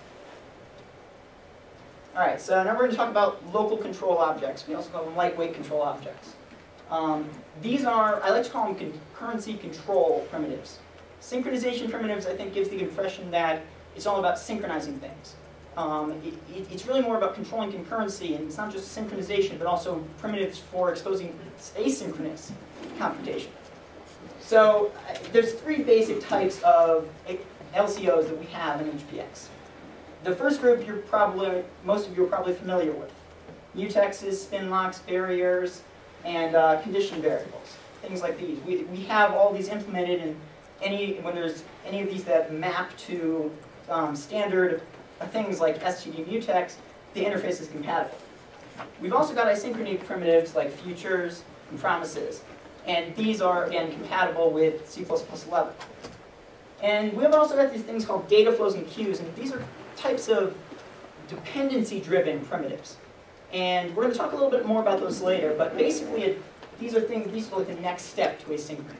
All right, so now we're going to talk about local control objects. We also call them lightweight control objects. These are, I like to call them concurrency control primitives. Synchronization primitives, I think, gives the impression that it's all about synchronizing things. It's really more about controlling concurrency, and it's not just synchronization, but also primitives for exposing asynchronous computation. So there's three basic types of LCOs that we have in HPX. The first group most of you are probably familiar with. Mutexes, spin locks, barriers, and condition variables. Things like these. We have all these implemented, and when there's any of these that map to standard things like std mutex, the interface is compatible. We've also got asynchrony primitives like futures and promises. And these are, again, compatible with C++11. And we've also got these things called data flows and queues, and these are types of dependency-driven primitives. And we're going to talk a little bit more about those later, but basically these are like the next step to asynchrony.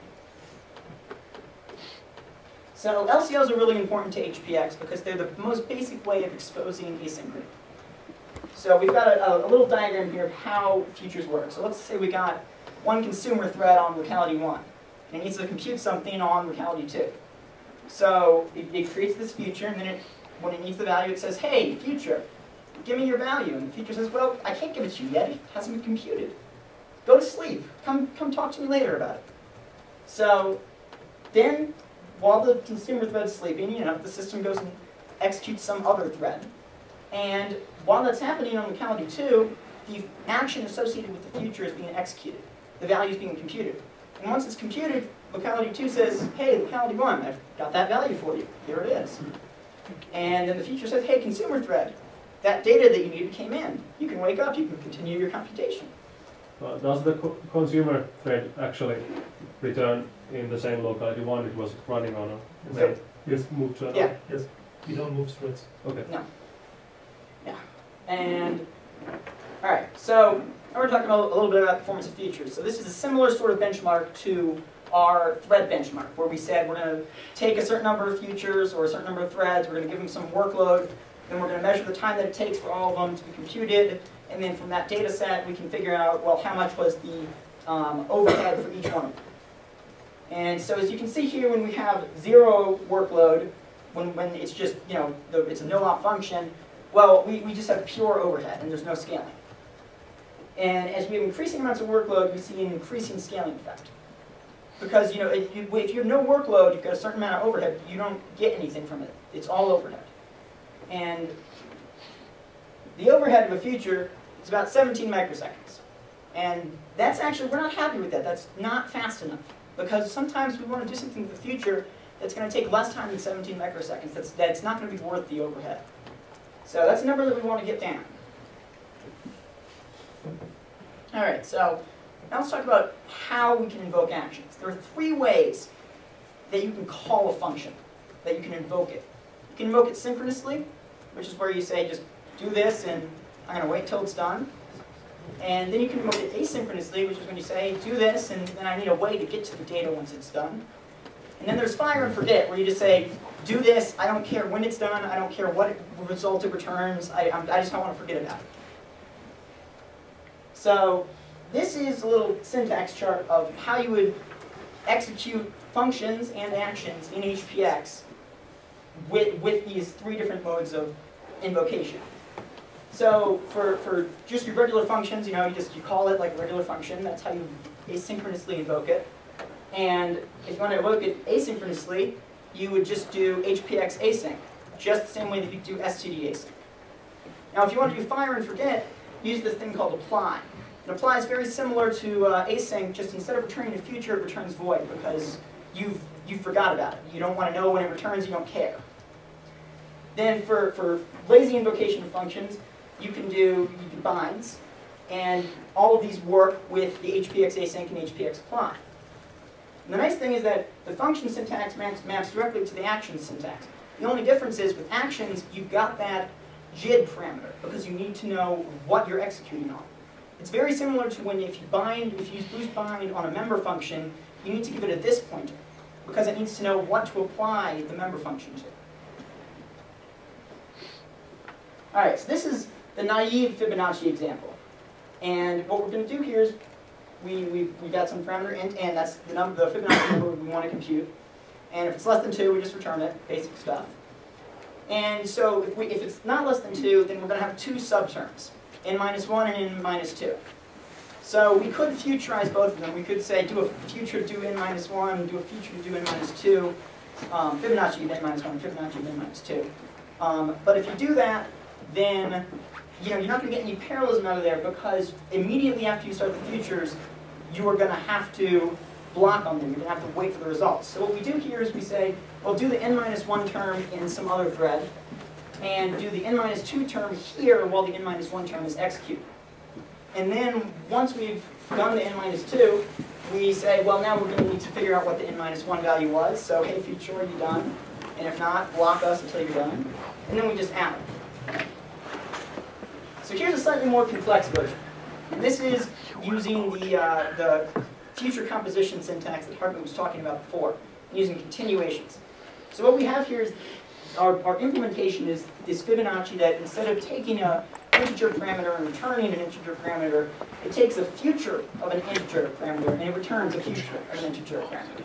So LCOs are really important to HPX because they're the most basic way of exposing asynchrony. So we've got a little diagram here of how futures work. So let's say we got one consumer thread on locality 1, and it needs to compute something on locality 2. So it creates this future, and then when it needs the value, it says, hey, future, give me your value. And the future says, well, I can't give it to you yet. It hasn't been computed. Go to sleep. Come talk to me later about it. So then, while the consumer thread's sleeping, the system goes and executes some other thread. And while that's happening on locality 2, the action associated with the future is being executed. The value is being computed. And once it's computed, locality 2 says, hey, locality 1, I've got that value for you. Here it is. And then the future says, hey, consumer thread, that data that you needed came in. You can wake up, you can continue your computation. Does the consumer thread actually return in the same locality 1 it was running on? So, just move to yes, we don't move threads. Okay. No. Yeah. And All right, so now we're talking a little bit about performance of features. So this is a similar sort of benchmark to our thread benchmark, where we said we're going to take a certain number of features or a certain number of threads, we're going to give them some workload, then we're going to measure the time that it takes for all of them to be computed, and then from that data set we can figure out, well, how much was the overhead for each one of them. And so as you can see here, when we have zero workload, when it's just, you know, it's a no-op function, well, we just have pure overhead and there's no scaling. And as we have increasing amounts of workload, we see an increasing scaling effect. Because, you know, if you have no workload, you've got a certain amount of overhead, you don't get anything from it. It's all overhead. And the overhead of a feature is about 17 microseconds. And that's actually, we're not happy with that. That's not fast enough. Because sometimes we want to do something with the future that's going to take less time than 17 microseconds. That's not going to be worth the overhead. So that's a number that we want to get down. All right, so now let's talk about how we can invoke actions. There are three ways that you can call a function, that you can invoke it. You can invoke it synchronously, which is where you say, just do this, and I'm going to wait till it's done. And then you can invoke it asynchronously, which is when you say, do this, and then I need a way to get to the data once it's done. And then there's fire and forget, where you just say, do this, I don't care when it's done, I don't care what result it returns, I just don't want to forget about it. So this is a little syntax chart of how you would execute functions and actions in HPX with these three different modes of invocation. So for just your regular functions, you know, you call it like a regular function. That's how you asynchronously invoke it. And if you want to invoke it asynchronously, you would just do HPX async, just the same way that you do std async. Now, if you want to do fire and forget, use this thing called apply. And apply is very similar to async, just instead of returning a future, it returns void because you forgot about it. You don't want to know when it returns, you don't care. Then for lazy invocation of functions, you can do binds, and all of these work with the HPX async and HPX apply. And the nice thing is that the function syntax maps directly to the action syntax. The only difference is with actions, you've got that JID parameter because you need to know what you're executing on. It's very similar to when if you use boost bind on a member function, you need to give it a this pointer because it needs to know what to apply the member function to. All right, so this is the naive Fibonacci example. And what we're going to do here is we got some parameter int, and that's the Fibonacci number we want to compute. And if it's less than 2, we just return it, basic stuff. And so if it's not less than 2, then we're going to have two subterms, n-1 and n-2. So we could futurize both of them. We could say do a future do n-1, do a future do n-2, Fibonacci of n-1, Fibonacci of n-2. But if you do that, then you're not going to get any parallelism out of there because immediately after you start the futures, you are going to have to block on them. You're going to have to wait for the results. So what we do here is we say, well, do the n-1 term in some other thread, and do the n-2 term here while the n-1 term is executed. And then once we've done the n-2, we say, well, now we're going to need to figure out what the n-1 value was. So, hey, future, are you done? And if not, block us until you're done. And then we just add it. So here's a slightly more complex version. And this is using the future composition syntax that Hartmut was talking about before, using continuations. So what we have here is our implementation is this Fibonacci that instead of taking an integer parameter and returning an integer parameter, it takes a future of an integer parameter and it returns a future of an integer parameter.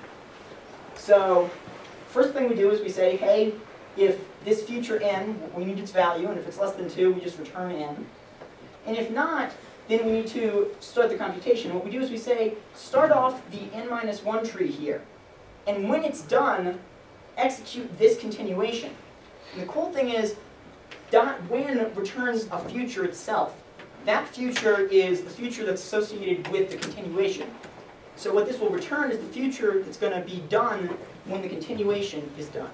So first thing we do is we say, hey, if this future n, we need its value, and if it's less than 2, we just return n. And if not, then we need to start the computation. What we do is we say, start off the n-1 tree here. And when it's done, execute this continuation. And the cool thing is, .when returns a future itself. That future is the future that's associated with the continuation. So what this will return is the future that's going to be done when the continuation is done.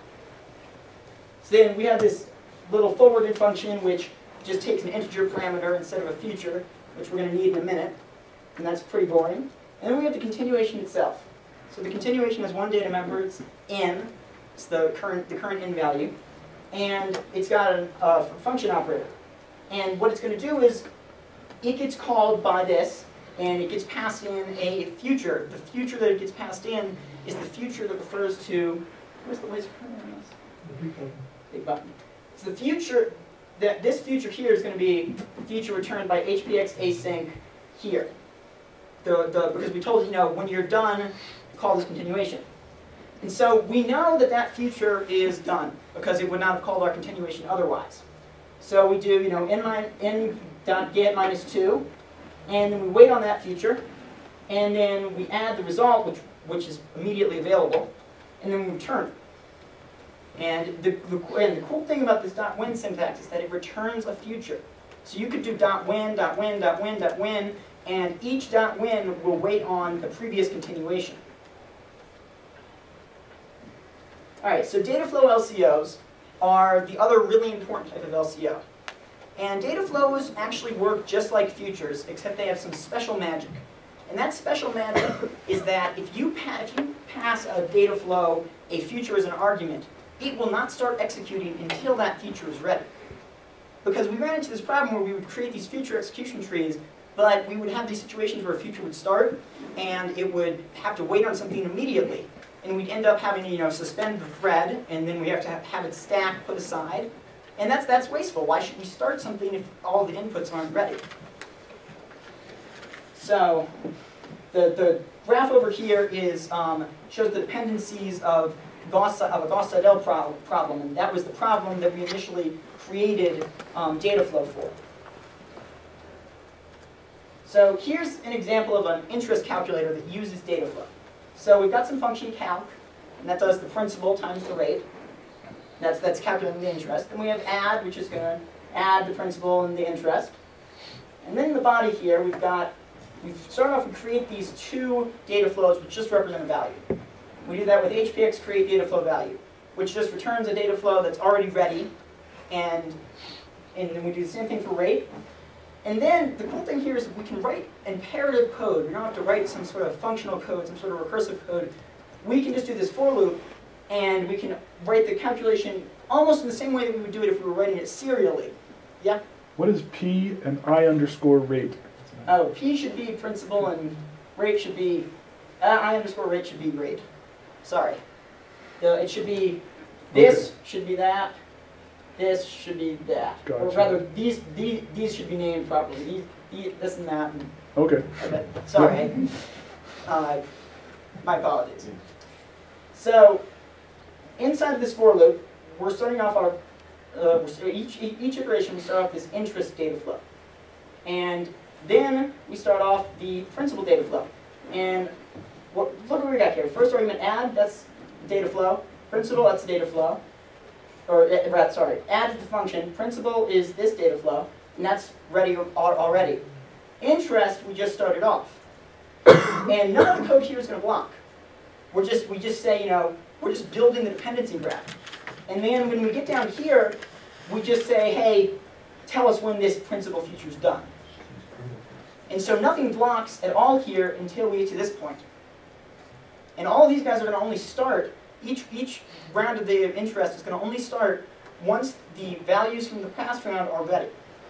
So then we have this little forwarded function which just takes an integer parameter instead of a future, which we're going to need in a minute. And that's pretty boring. And then we have the continuation itself. So the continuation has one data member, it's n, it's the current n value, and it's got a function operator. And what it's going to do is, it gets called by this, and it gets passed in a future. The future that it gets passed in is the future that refers to, where's the laser pointer on this? Big button. So the future, this future here is going to be the future returned by HPX async here. Because we told you, when you're done, call this continuation. And so we know that that future is done, because it would not have called our continuation otherwise. So we do, n.get -2, and then we wait on that future, and then we add the result, which is immediately available, and then we return it. And the cool thing about this .when syntax is that it returns a future. So you could do .when, .when, .when, .when, and each .when will wait on the previous continuation. All right, so data flow LCOs are the other really important type of LCO. And data flows actually work just like futures, except they have some special magic. And that special magic is that if you pass a data flow a future as an argument, it will not start executing until that future is ready. Because we ran into this problem where we would create these future execution trees, but we would have these situations where a future would start, and it would have to wait on something immediately. And we'd end up having to suspend the thread, and then we have to have it stacked, put aside. And that's wasteful. Why should we start something if all the inputs aren't ready? So the graph over here shows the dependencies of a Gauss-Seidel problem, and that was the problem that we initially created data flow for. So here's an example of an interest calculator that uses data flow. So we've got some function calc, and that does the principal times the rate. That's calculating the interest. And we have add, which is going to add the principal and the interest. And then in the body here, we've started off and create these two data flows which just represent a value. We do that with HPX create data flow value, which just returns a data flow that's already ready. And then we do the same thing for rate. And then the cool thing here is we can write imperative code. We don't have to write some sort of functional code, some sort of recursive code. We can just do this for loop, and we can write the calculation almost in the same way that we would do it if we were writing it serially. Yeah? What is P and I_rate? Oh, P should be principal, and rate should be, I_rate should be rate. Sorry. It should be, this should be that. This should be that. Gotcha. Or rather, these should be named properly. This and that. And, okay. Sorry. My apologies. So, inside of this for loop, we're starting off our, each iteration we start off this interest data flow. And then we start off the principal data flow. And look what we got here. First argument add, that's data flow. Principal, that's data flow. Sorry, add to the function. Principal is this data flow, and that's ready already. Interest, we just started off. And none of the code here is going to block. We just say, we're just building the dependency graph. And then when we get down here, we just say, hey, tell us when this principal feature is done. And so nothing blocks at all here until we get to this point. And all of these guys are going to only start, each round of the interest is going to only start once the values from the past round are ready.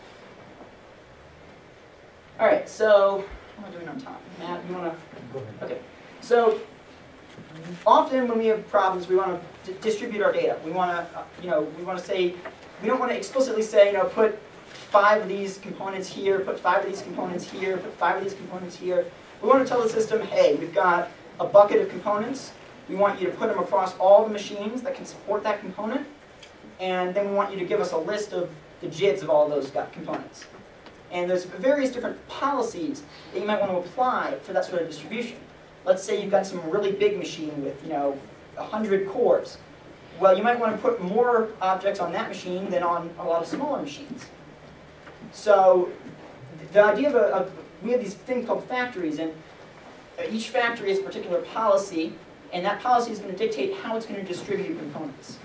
All right, so what am I doing on time? Matt, you want to? Go ahead. Okay. So often when we have problems, we want to distribute our data. We want to, say, we don't want to explicitly say, put 5 of these components here, put 5 of these components here, put 5 of these components here. We want to tell the system, hey, we've got a bucket of components. We want you to put them across all the machines that can support that component. And then we want you to give us a list of the JITs of all those components. And there's various different policies that you might want to apply for that sort of distribution. Let's say you've got some really big machine with 100 cores. Well, you might want to put more objects on that machine than on a lot of smaller machines. So the idea of we have these things called factories, and each factory has a particular policy, and that policy is going to dictate how it's going to distribute components.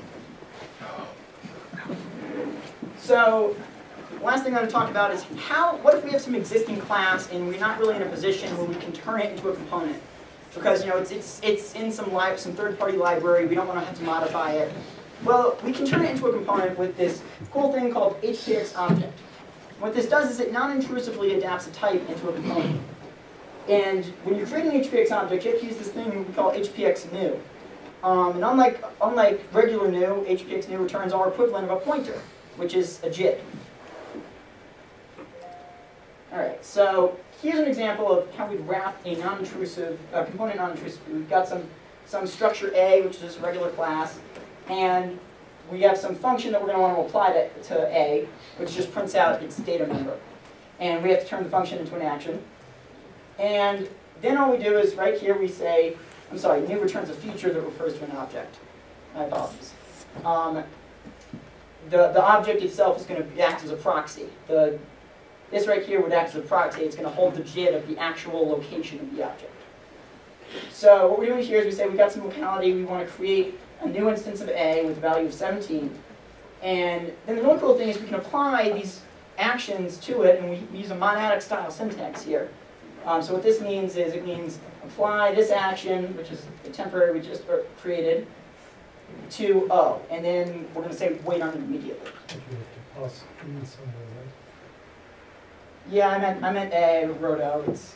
So last thing I'm going to talk about is what if we have some existing class and we're not really in a position where we can turn it into a component? Because it's in some third-party library, we don't want to have to modify it. Well, we can turn it into a component with this cool thing called HPX object. What this does is it non-intrusively adapts a type into a component. And when you're creating an HPX object, you have to use this thing we call HPX new. And unlike regular new, HPX new returns our equivalent of a pointer, which is a JIT. All right, so here's an example of how we'd wrap a non-intrusive component non-intrusive. We've got some structure A, which is just a regular class, and we have some function that we're going to want to apply to A, which just prints out its data member. And we have to turn the function into an action. And then all we do is right here we say, I'm sorry, new returns a feature that refers to an object. My apologies. The object itself is going to act as a proxy. This right here would act as a proxy. It's going to hold the JIT of the actual location of the object. So what we're doing here is we say we've got some locality. We want to create a new instance of A with a value of 17. And then the really cool thing is we can apply these actions to it, and we use a monadic style syntax here. So what this means is it means apply this action, which is the temporary we just created, to O. And then we're going to say wait on it immediately. Yeah, I meant A, wrote O. It's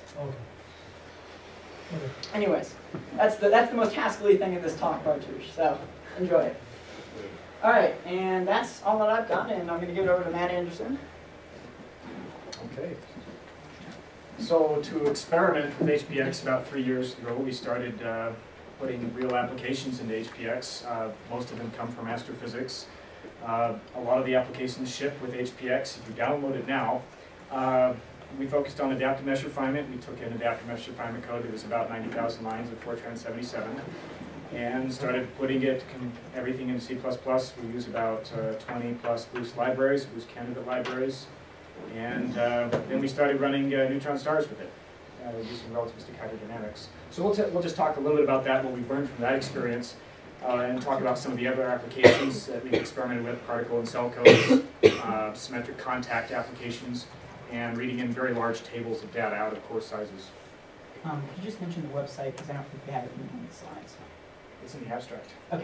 anyways, that's the most Haskell-y thing in this talk, Bartush. So enjoy it. All right, and that's all that I've got, and I'm going to give it over to Matt Anderson. Okay. So to experiment with HPX about 3 years ago, we started putting real applications into HPX. Most of them come from astrophysics. A lot of the applications ship with HPX. If you download it now, we focused on adaptive mesh refinement. We took in adaptive mesh refinement code that was about 90,000 lines of Fortran 77 and started putting everything into C++. We use about 20 plus Boost libraries, Boost candidate libraries. And then we started running neutron stars with it, using relativistic hydrodynamics. So we'll just talk a little bit about that, what we've learned from that experience, and talk about some of the other applications that we've experimented with, particle and cell codes, symmetric contact applications, and reading in very large tables of data out of course sizes. Could you just mention the website, because I don't think we have it in the slides. It's in the abstract. Okay.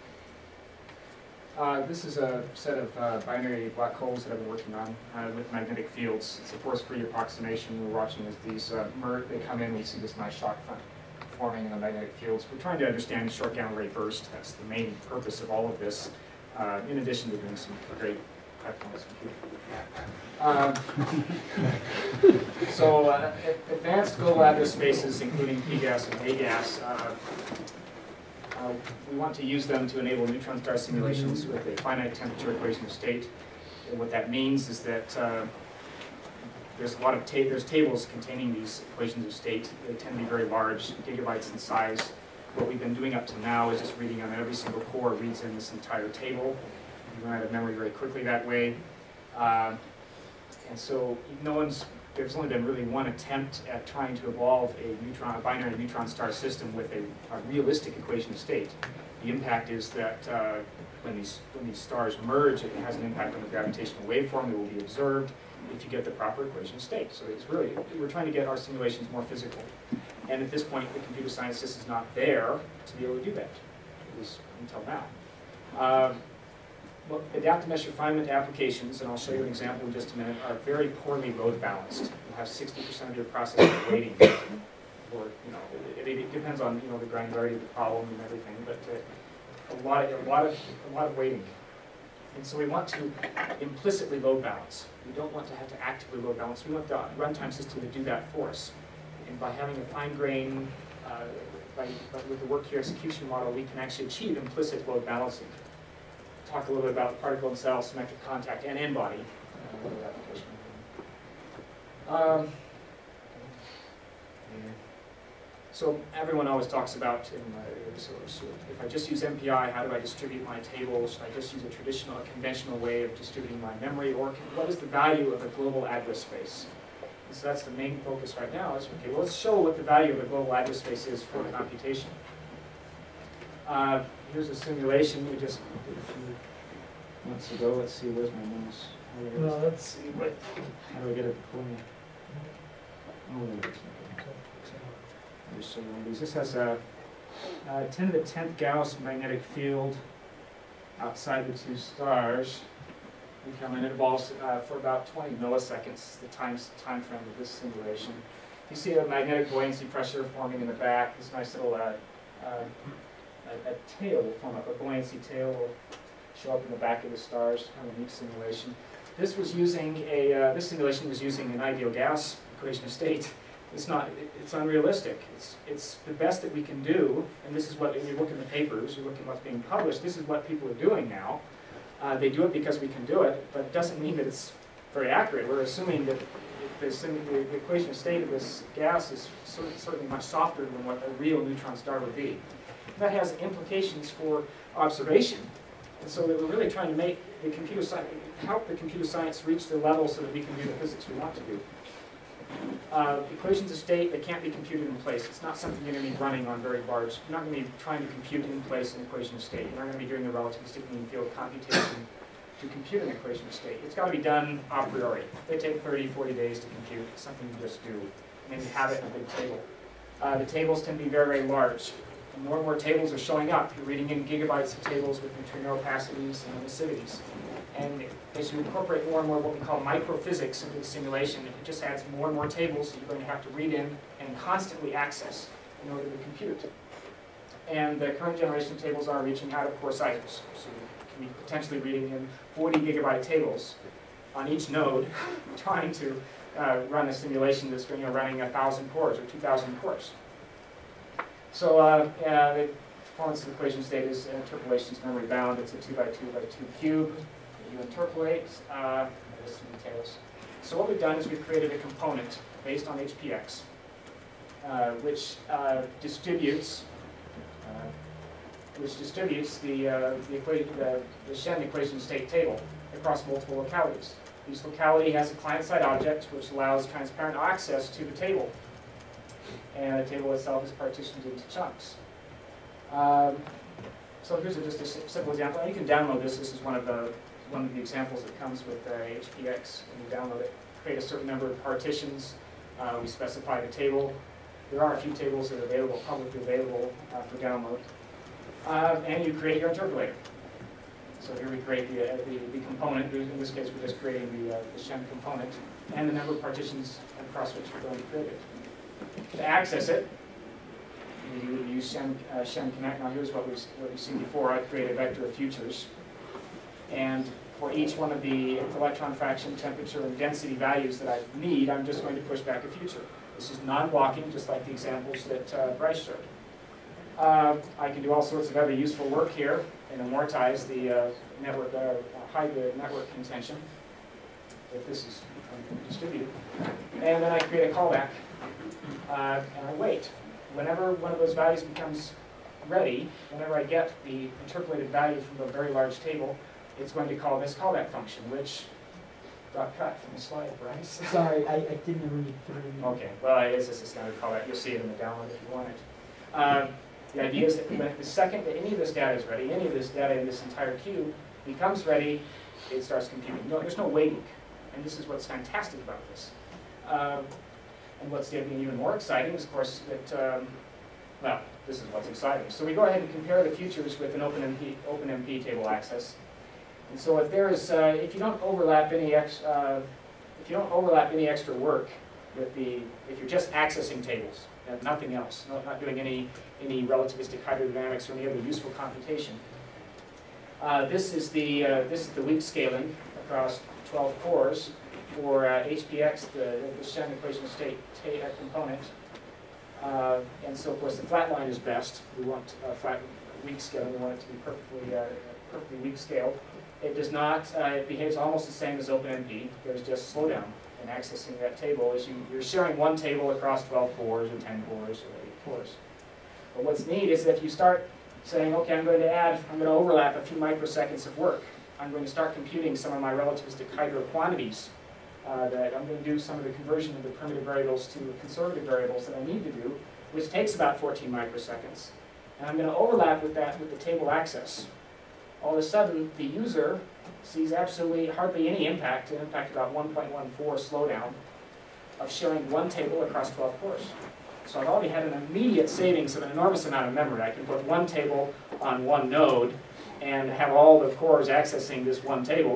This is a set of binary black holes that I've been working on with magnetic fields. It's a force-free approximation. We're watching as these merge. They come in, we see this nice shock front forming in the magnetic fields. We're trying to understand short gamma ray burst. That's the main purpose of all of this, in addition to doing some great high-performance computing. So advanced global address spaces, including PGAS and AGAS, we want to use them to enable neutron star simulations with a finite temperature equation of state. And what that means is that there's a lot of there's tables containing these equations of state. They tend to be very large, gigabytes in size. What we've been doing up to now is just reading on every single core reads in this entire table. You run out of memory very quickly that way. And so there's only been really one attempt at trying to evolve a binary neutron star system with a realistic equation of state. The impact is that when these stars merge, it has an impact on the gravitational waveform that will be observed if you get the proper equation of state. So it's really, we're trying to get our simulations more physical. And at this point, the computer science just is not there to be able to do that, at least until now. Well, adaptive mesh refinement applications, and I'll show you an example in just a minute, are very poorly load balanced. You'll have 60% of your processors waiting, or it depends on the granularity of the problem and everything, but a lot of waiting. And so we want to implicitly load balance. We don't want to have to actively load balance. We want the runtime system to do that for us. And by having a fine grain, with the work here execution model, we can actually achieve implicit load balancing. Talk a little bit about particle and cell, symmetric contact, and n-body. So everyone always talks about, if I just use MPI, how do I distribute my table? Should I just use a conventional way of distributing my memory? Or what is the value of a global address space? And so that's the main focus right now. Is, okay, well, let's show what the value of a global address space is for computation. Here's a simulation we just did a few months ago. Let's see, where's my mouse? No, let's see. How do I get it to pull me? Oh, there it is. There's so one of these. This has a 10 to the 10th Gauss magnetic field outside the two stars. And it evolves for about 20 milliseconds, the time frame of this simulation. You see a magnetic buoyancy pressure forming in the back. This nice little a tail will form up, a buoyancy tail will show up in the back of the stars, kind of a neat simulation. This was using this simulation was using an ideal gas equation of state. It's unrealistic. It's the best that we can do, and this is what, if you look in the papers, you look at what's being published, this is what people are doing now. They do it because we can do it, but it doesn't mean that it's very accurate. We're assuming that the equation of state of this gas is certainly much softer than what a real neutron star would be. That has implications for observation, and so that we're really trying to make the computer science, help the computer science reach the level so that we can do the physics we want to do. Equations of state, they can't be computed in place. It's not something you're going to be running on very large. You're not going to be trying to compute in place an equation of state. You're not going to be doing a relativistic mean field computation to compute an equation of state. It's got to be done a priori. They take 30, 40 days to compute. It's something you just do. And then you have it in a big table. The tables tend to be very, very large. And more tables are showing up. You're reading in gigabytes of tables with neutrino opacities and emissivities. And as you incorporate more and more what we call microphysics into the simulation, it just adds more and more tables that you're going to have to read in and constantly access in order to compute. And the current generation tables are reaching out of core sizes. So you can be potentially reading in 40 gigabyte tables on each node, trying to run a simulation that's running 1,000 cores or 2,000 cores. So the performance of the equation state is interpolation is memory bound. It's a 2 by 2 by 2 cube. You interpolate, there's some details. So what we've done is we've created a component based on HPX, which distributes the Shen equation state table across multiple localities. Each locality has a client-side object which allows transparent access to the table, and the table itself is partitioned into chunks. So here's just a simple example. And you can download this. This is one of the examples that comes with HPX. When you download it, create a certain number of partitions. We specify the table. There are a few tables that are available, publicly available for download. And you create your interpolator. So here we create the component. In this case, we're just creating the Shen component and the number of partitions across which we're going to create it. To access it, you would use Shen Connect. Now here's what we've seen before. I create a vector of futures. And for each one of the electron fraction, temperature, and density values that I need, I'm just going to push back a future. This is non-blocking, just like the examples that Bryce showed. I can do all sorts of other useful work here and amortize the network, hide the network contention, if this is distributed. And then I create a callback, and I wait. Whenever one of those values becomes ready, whenever I get the interpolated value from the very large table, it's going to call this callback function, which got cut from the slide, Bryce. Sorry, I didn't read through. Okay, well, it is just a standard callback. You'll see it in the download if you want it. The idea is that the second that any of this data is ready, any of this data in this entire cube becomes ready, it starts computing. No, there's no waiting, and this is what's fantastic about this. And what's even more exciting is, of course, that, well, this is what's exciting. So we go ahead and compare the futures with an OpenMP table access. And so if there is, if you don't overlap any extra work with if you're just accessing tables and nothing else, not doing any relativistic hydrodynamics or any other useful computation, this is the weak scaling across 12 cores for HPX, the Shen equation of state component. And so, of course, the flat line is best. We want flat weak scaling. We want it to be perfectly weak scaled. It does not. It behaves almost the same as OpenMP. There's just slowdown in accessing that table as you're sharing one table across 12 cores or 10 cores or 8 cores. But what's neat is that if you start saying, okay, I'm going to overlap a few microseconds of work. I'm going to start computing some of my relativistic hydro quantities. That I'm going to do some of the conversion of the primitive variables to conservative variables that I need to do, which takes about 14 microseconds. And I'm going to overlap with that with the table access. All of a sudden, the user sees absolutely hardly any impact, in fact about 1.14 slowdown of sharing one table across 12 cores. So I've already had an immediate savings of an enormous amount of memory. I can put one table on one node and have all the cores accessing this one table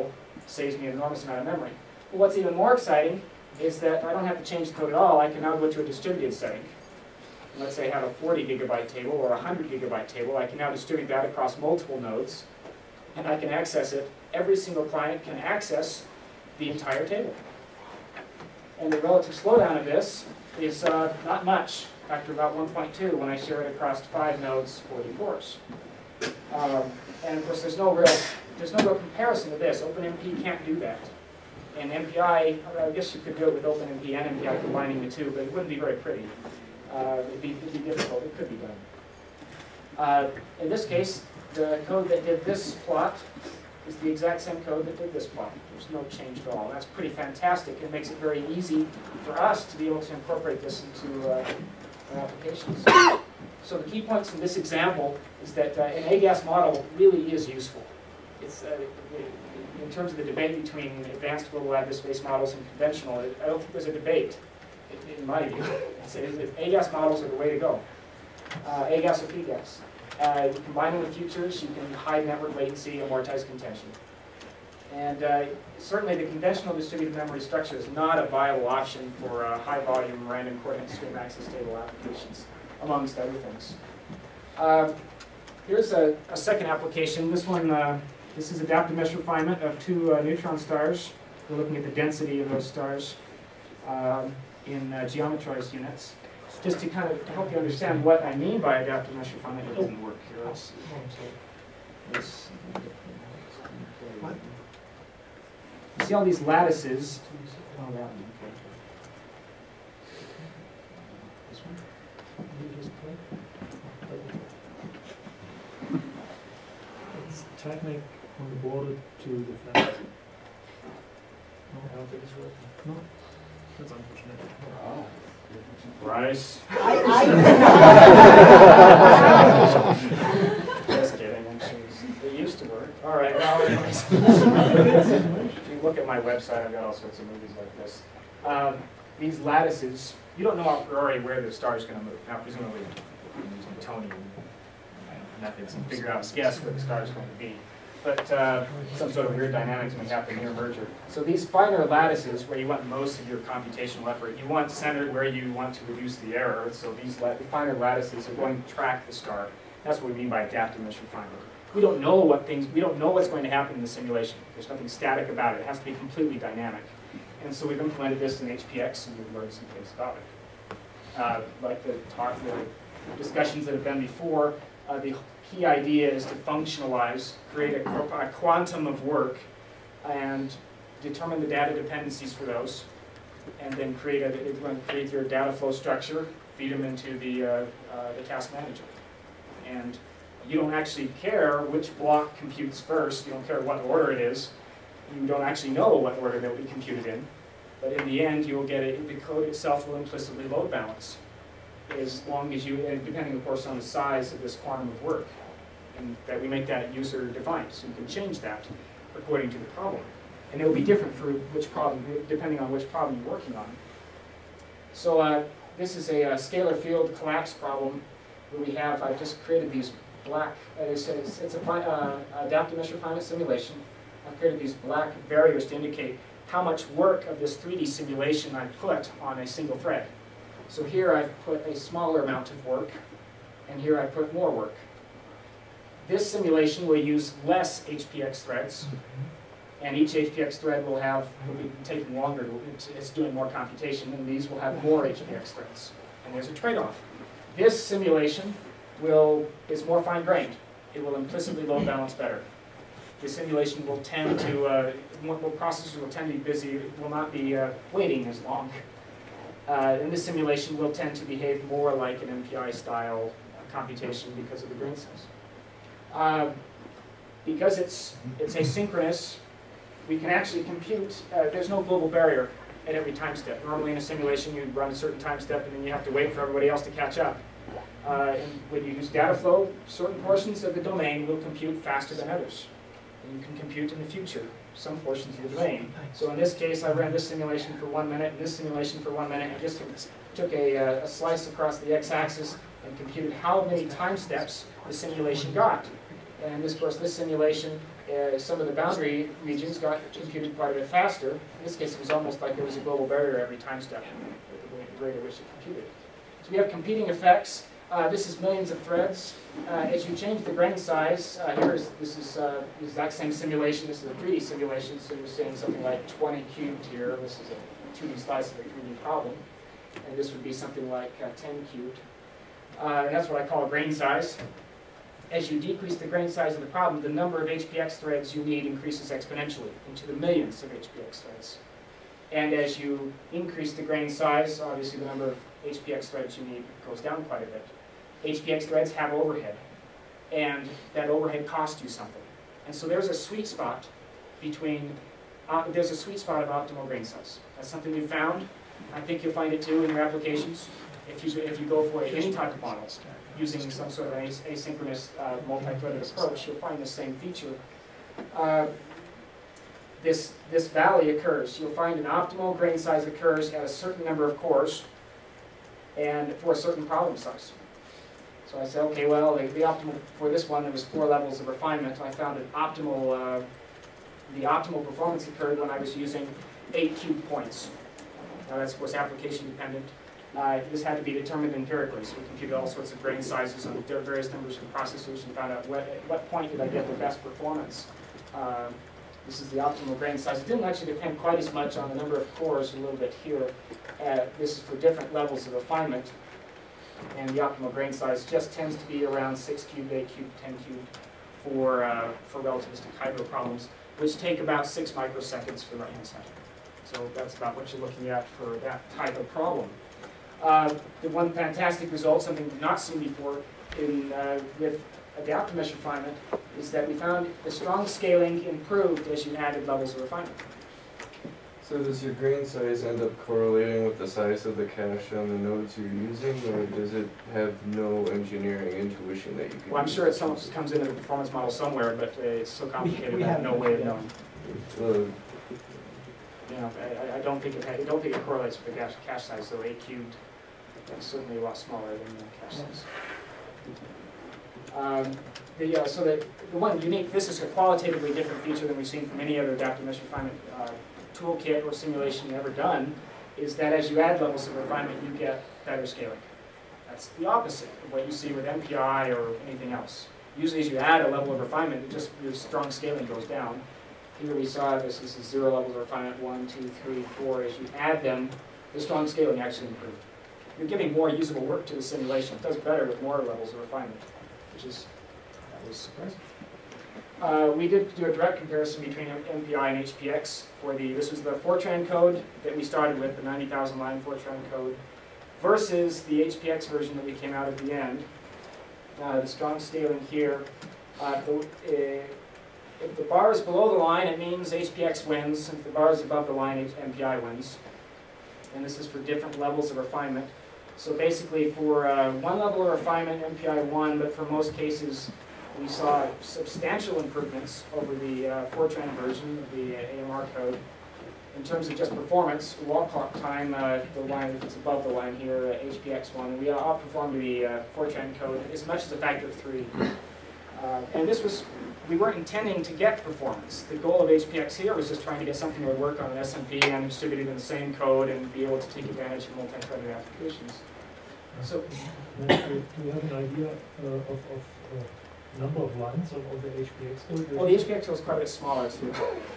saves me an enormous amount of memory. But what's even more exciting is that I don't have to change the code at all. I can now go to a distributed setting. Let's say I have a 40 gigabyte table or a 100 gigabyte table. I can now distribute that across multiple nodes, and I can access it. Every single client can access the entire table. And the relative slowdown of this is not much, factor about 1.2 when I share it across 5 nodes, 40 cores. And of course, there's no real comparison to this. OpenMP can't do that. And MPI, I guess you could do it with OpenMP and MPI combining the two, but it wouldn't be very pretty. It'd be difficult. It could be done. In this case, the code that did this plot is the exact same code that did this plot. There's no change at all. That's pretty fantastic. It makes it very easy for us to be able to incorporate this into our applications. So the key points in this example is that an AGAS model really is useful. It's in terms of the debate between advanced global address-based models and conventional, I don't think there's a debate, in my view. AGAS models are the way to go. AGAS or PGAS. You combine them with futures, you can hide network latency, amortize contention. And certainly the conventional distributed memory structure is not a viable option for high-volume random coordinate stream access table applications, amongst other things. Here's a second application. This one, this is adaptive mesh refinement of 2 neutron stars. We're looking at the density of those stars in geometrized units. Just to kind of help you understand what I mean by adaptive mesh refinement. It doesn't work here. You see all these lattices? Oh, that one. Okay. This one? It's technique on the border to the flat. No, I don't think it's working. No, that's unfortunate. Wow. Bryce. Just kidding. It used to work. All right. Well, anyways. If you look at my website, I've got all sorts of movies like this. These lattices, you don't know a priori where the star is going to move. Now, presumably, using Newtonian methods and figure out, guess where the star is going to be. But some sort of weird dynamics may happen near merger. So these finer lattices, where you want most of your computational effort, you want centered where you want to reduce the error. So these finer lattices are going to track the star. That's what we mean by adaptive mesh refinement. We don't know what's going to happen in the simulation. There's nothing static about it. It has to be completely dynamic. And so we've implemented this in HPX, and we've learned some things about it. Like the discussions that have been before, the key idea is to functionalize, create a quantum of work, and determine the data dependencies for those, and then create your data flow structure, feed them into the task manager. And you don't actually care which block computes first. You don't care what order it is. You don't actually know what order that will be computed in. But in the end, you will get it. The code itself will implicitly load balance, as long as you, and depending of course on the size of this quantum of work, and that we make that user defined, so you can change that according to the problem. And it will be different for which problem, depending on which problem you're working on. So this is a scalar field collapse problem where we have, I've just created these black, it's a adaptive mesh refinement simulation. I've created these black barriers to indicate how much work of this 3D simulation I've put on a single thread. So here I've put a smaller amount of work, and here I put more work. This simulation will use less HPX threads, and each HPX thread will be taking longer. It's doing more computation, and these will have more HPX threads. And there's a trade-off. This simulation is more fine-grained. It will implicitly load balance better. The simulation will tend to, processors will tend to be busy. It will not be waiting as long. And this simulation will tend to behave more like an MPI-style computation because of the grain size. Because it's asynchronous, we can actually compute. There's no global barrier at every time step. Normally in a simulation, you run a certain time step, and then you have to wait for everybody else to catch up. And when you use data flow, certain portions of the domain will compute faster than others. And you can compute in the future some portions of the domain. So in this case, I ran this simulation for 1 minute and this simulation for 1 minute, and just took a slice across the x-axis and computed how many time steps the simulation got. And this, of course, this simulation, some of the boundary regions got computed quite a bit faster. In this case, it was almost like there was a global barrier every time step, the rate at which it computed. So we have competing effects. This is millions of threads. As you change the grain size, this is the exact same simulation. This is a 3D simulation, so you're seeing something like 20 cubed here. This is a 2D slice of a 3D problem. And this would be something like 10 cubed. And that's what I call grain size. As you decrease the grain size of the problem, the number of HPX threads you need increases exponentially into the millions of HPX threads. And as you increase the grain size, obviously the number of HPX threads you need goes down quite a bit. HPX threads have overhead, and that overhead costs you something. And so there's a sweet spot between, there's a sweet spot of optimal grain size. That's something we found. I think you'll find it too in your applications. If you go for any type of model, using some sort of asynchronous multi-threaded approach, you'll find the same feature. This valley occurs. You'll find an optimal grain size occurs at a certain number of cores and for a certain problem size. So I said, okay, well, the optimal, for this one, there was 4 levels of refinement. I found an optimal, the optimal performance occurred when I was using 8 cube points. Now that's, of course, application dependent. This had to be determined empirically, so we computed all sorts of grain sizes on various numbers of processors and found out at what point did I get the best performance. This is the optimal grain size. It didn't actually depend quite as much on the number of cores a little bit here. This is for different levels of refinement. And the optimal grain size just tends to be around 6 cubed, 8 cubed, 10 cubed for relativistic hydro problems, which take about 6 microseconds for right-hand side. So that's about what you're looking at for that type of problem. The one fantastic result, something we've not seen before with adaptive mesh refinement, is that we found the strong scaling improved as you added levels of refinement. So does your grain size end up correlating with the size of the cache on the nodes you're using, or does it have no engineering intuition that you can? Well, I'm sure it comes into the performance model somewhere, but it's so complicated I have no way of knowing. You know, I don't think it correlates with the cache size. So 8 cubed is certainly a lot smaller than the cache size. So the one unique, this is a qualitatively different feature than we've seen from any other adaptive mesh refinement toolkit or simulation ever done, is that as you add levels of refinement, you get better scaling. That's the opposite of what you see with MPI or anything else. Usually as you add a level of refinement, your strong scaling goes down. Here we saw this is 0 levels of refinement, 1, 2, 3, 4. As you add them, the strong scaling actually improved. You're giving more usable work to the simulation. It does better with more levels of refinement, that was surprising. We did do a direct comparison between MPI and HPX this was the Fortran code that we started with, the 90,000 line Fortran code, versus the HPX version that we came out at the end. The strong scaling here. If the bar is below the line, it means HPX wins. If the bar is above the line, MPI wins. And this is for different levels of refinement. So basically for one level of refinement, MPI won, but for most cases, we saw substantial improvements over the Fortran version of the AMR code. In terms of just performance, wall clock time, the line, if it's above the line here, HPX won. We outperformed the Fortran code as much as a factor of 3. And this was, we weren't intending to get performance. The goal of HPX here was just trying to get something that would work on an SMP and distributed in the same code and be able to take advantage of multi-threaded applications. So, do you have an idea of number of lines of the HPX code? Well, the HPX code is quite a bit smaller too.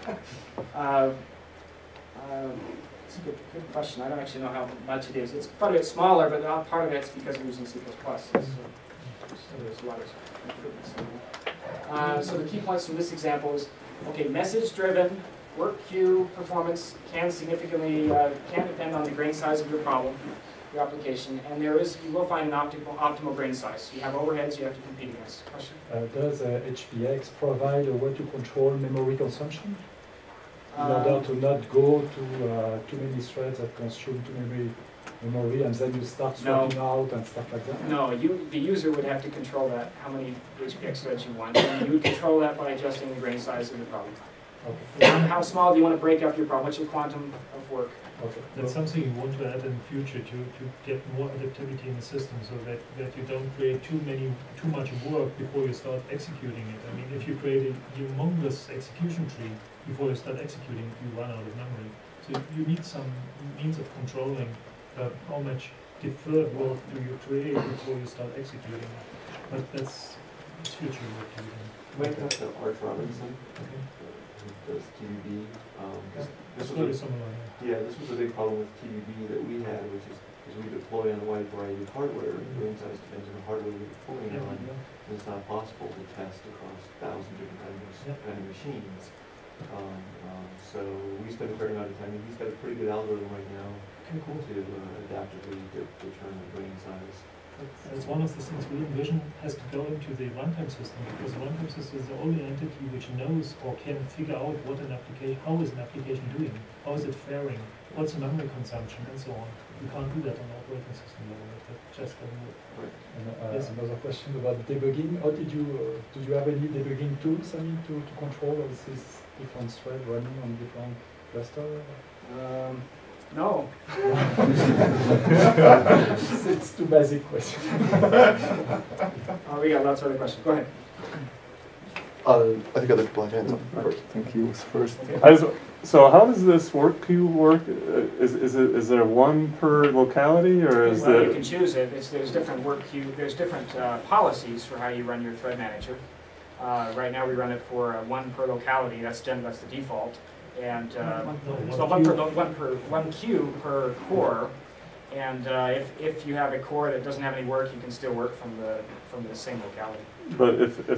It's a good question. I don't actually know how much it is. It's quite a bit smaller, but part of it's because we're using C++. So there's a lot of improvements in there. So the key points from this example is, okay, message-driven work queue performance can significantly, can depend on the grain size of your problem, your application, and you will find an optimal grain size. You have overheads you have to compete against. Question? Does HPX provide a way to control memory consumption? In order to not go to too many threads that consume too many memory, and then you start swapping out and stuff like that? No, the user would have to control that, how many HPX threads you want. And you would control that by adjusting the grain size of the problem. Okay. How small do you want to break up your problem? What's your quantum of work? Okay. That's something you want to add in the future to get more adaptivity in the system, so that you don't create too much work before you start executing it. I mean, if you create a humongous execution tree before you start executing, you run out of memory. So you need some means of controlling how much deferred work do you create before you start executing it. But that's future work to be done. Might have to Art Robinson, Okay. who does TDD. It's very similar. Yeah, this was a big problem with TDD that we had, which is because we deploy on a wide variety of hardware. Grain size depends on the hardware we're deploying on. And it's not possible to test across 1,000 different kind of machines. So we spend a fair amount of time, and he's got a pretty good algorithm right now to adaptively determine grain size. That's one of the things we envision has to go into the runtime system, because the runtime system is the only entity which knows or can figure out what an application, how is an application doing, how is it faring, what's the memory consumption, and so on. You can't do that on the operating system level. That just doesn't work. Right. And, yes. Another question about debugging. How did you have any debugging tools? I mean, to control all these different threads running on different clusters? No. It's too basic question. We got lots of other questions. Go ahead. I think other people have hands up first. Thank you. First. Okay. So how does this work queue work? Is there one per locality, or is you can choose it. There's different work queue. There's different policies for how you run your thread manager. Right now we run it for one per locality. That's the default. And so one queue per core, and if you have a core that doesn't have any work, you can still work from the same locality. But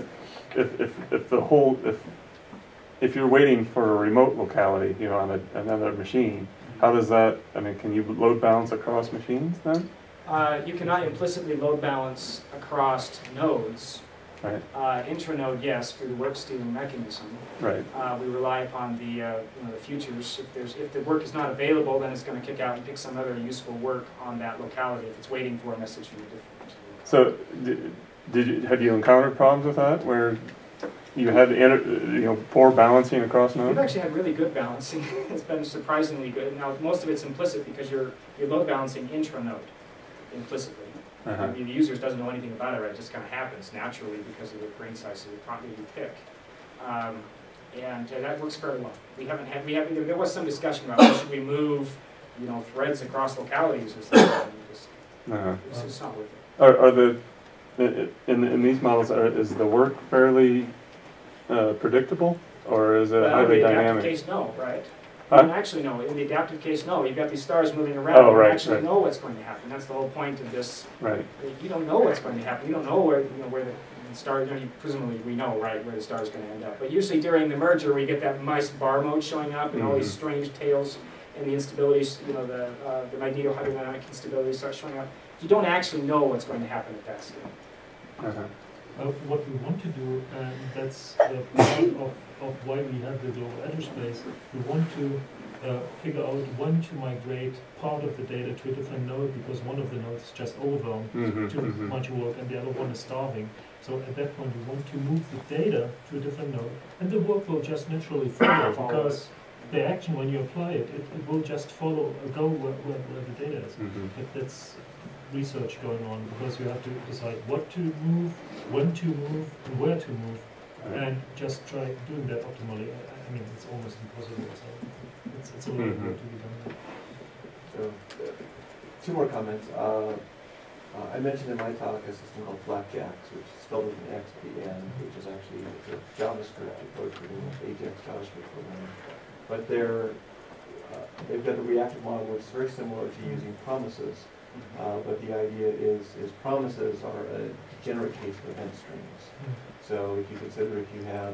if you're waiting for a remote locality, you know, on another machine, how does that? I mean, can you load balance across machines then? You cannot implicitly load balance across nodes. Right. Intranode, yes, through the work stealing mechanism. Right. We rely upon the futures. If the work is not available, then it's going to kick out and pick some other useful work on that locality if it's waiting for a message from a different. So, have you encountered problems with that where you had poor balancing across nodes? We've actually had really good balancing. It's been surprisingly good. Now most of it's implicit because you're load balancing intranode implicitly. The user doesn't know anything about it, right? It just kind of happens naturally because of the grain size of the quantity you pick. And that works fairly well. There was some discussion about should we move, threads across localities or something. It's just not worth it. Are the in these models is the work fairly predictable, or is it highly dynamic? In the adaptive case, no, right? Actually, no. In the adaptive case, no. You've got these stars moving around. Oh, right, you actually know what's going to happen. That's the whole point of this. Right. You don't know what's going to happen. You don't know where the star. Presumably, we know right where the star is going to end up. But usually during the merger, we get that nice bar mode showing up, and all these strange tails and the instabilities. The magnetohydrodynamic instability starts showing up. You don't actually know what's going to happen at that scale. What we want to do, and that's part of why we have the global address space, we want to figure out when to migrate part of the data to a different node, because one of the nodes is just overwhelmed, too much work, and the other one is starving. So at that point, we want to move the data to a different node, and the work will just naturally follow, because the action, when you apply it, it will just follow, go where the data is. That's research going on, because you have to decide what to move, when to move, and where to move, and just try doing that optimally. I mean, it's almost impossible, so it's a lot of work to be done. So, two more comments. I mentioned in my talk a system called Flapjacks, which is spelled with an X at the end, which is actually a JavaScript approach for doing AGAS JavaScript programming. But they've got a reactive model which is very similar to using promises. But the idea is promises are a degenerate case of event streams. So if you consider if you have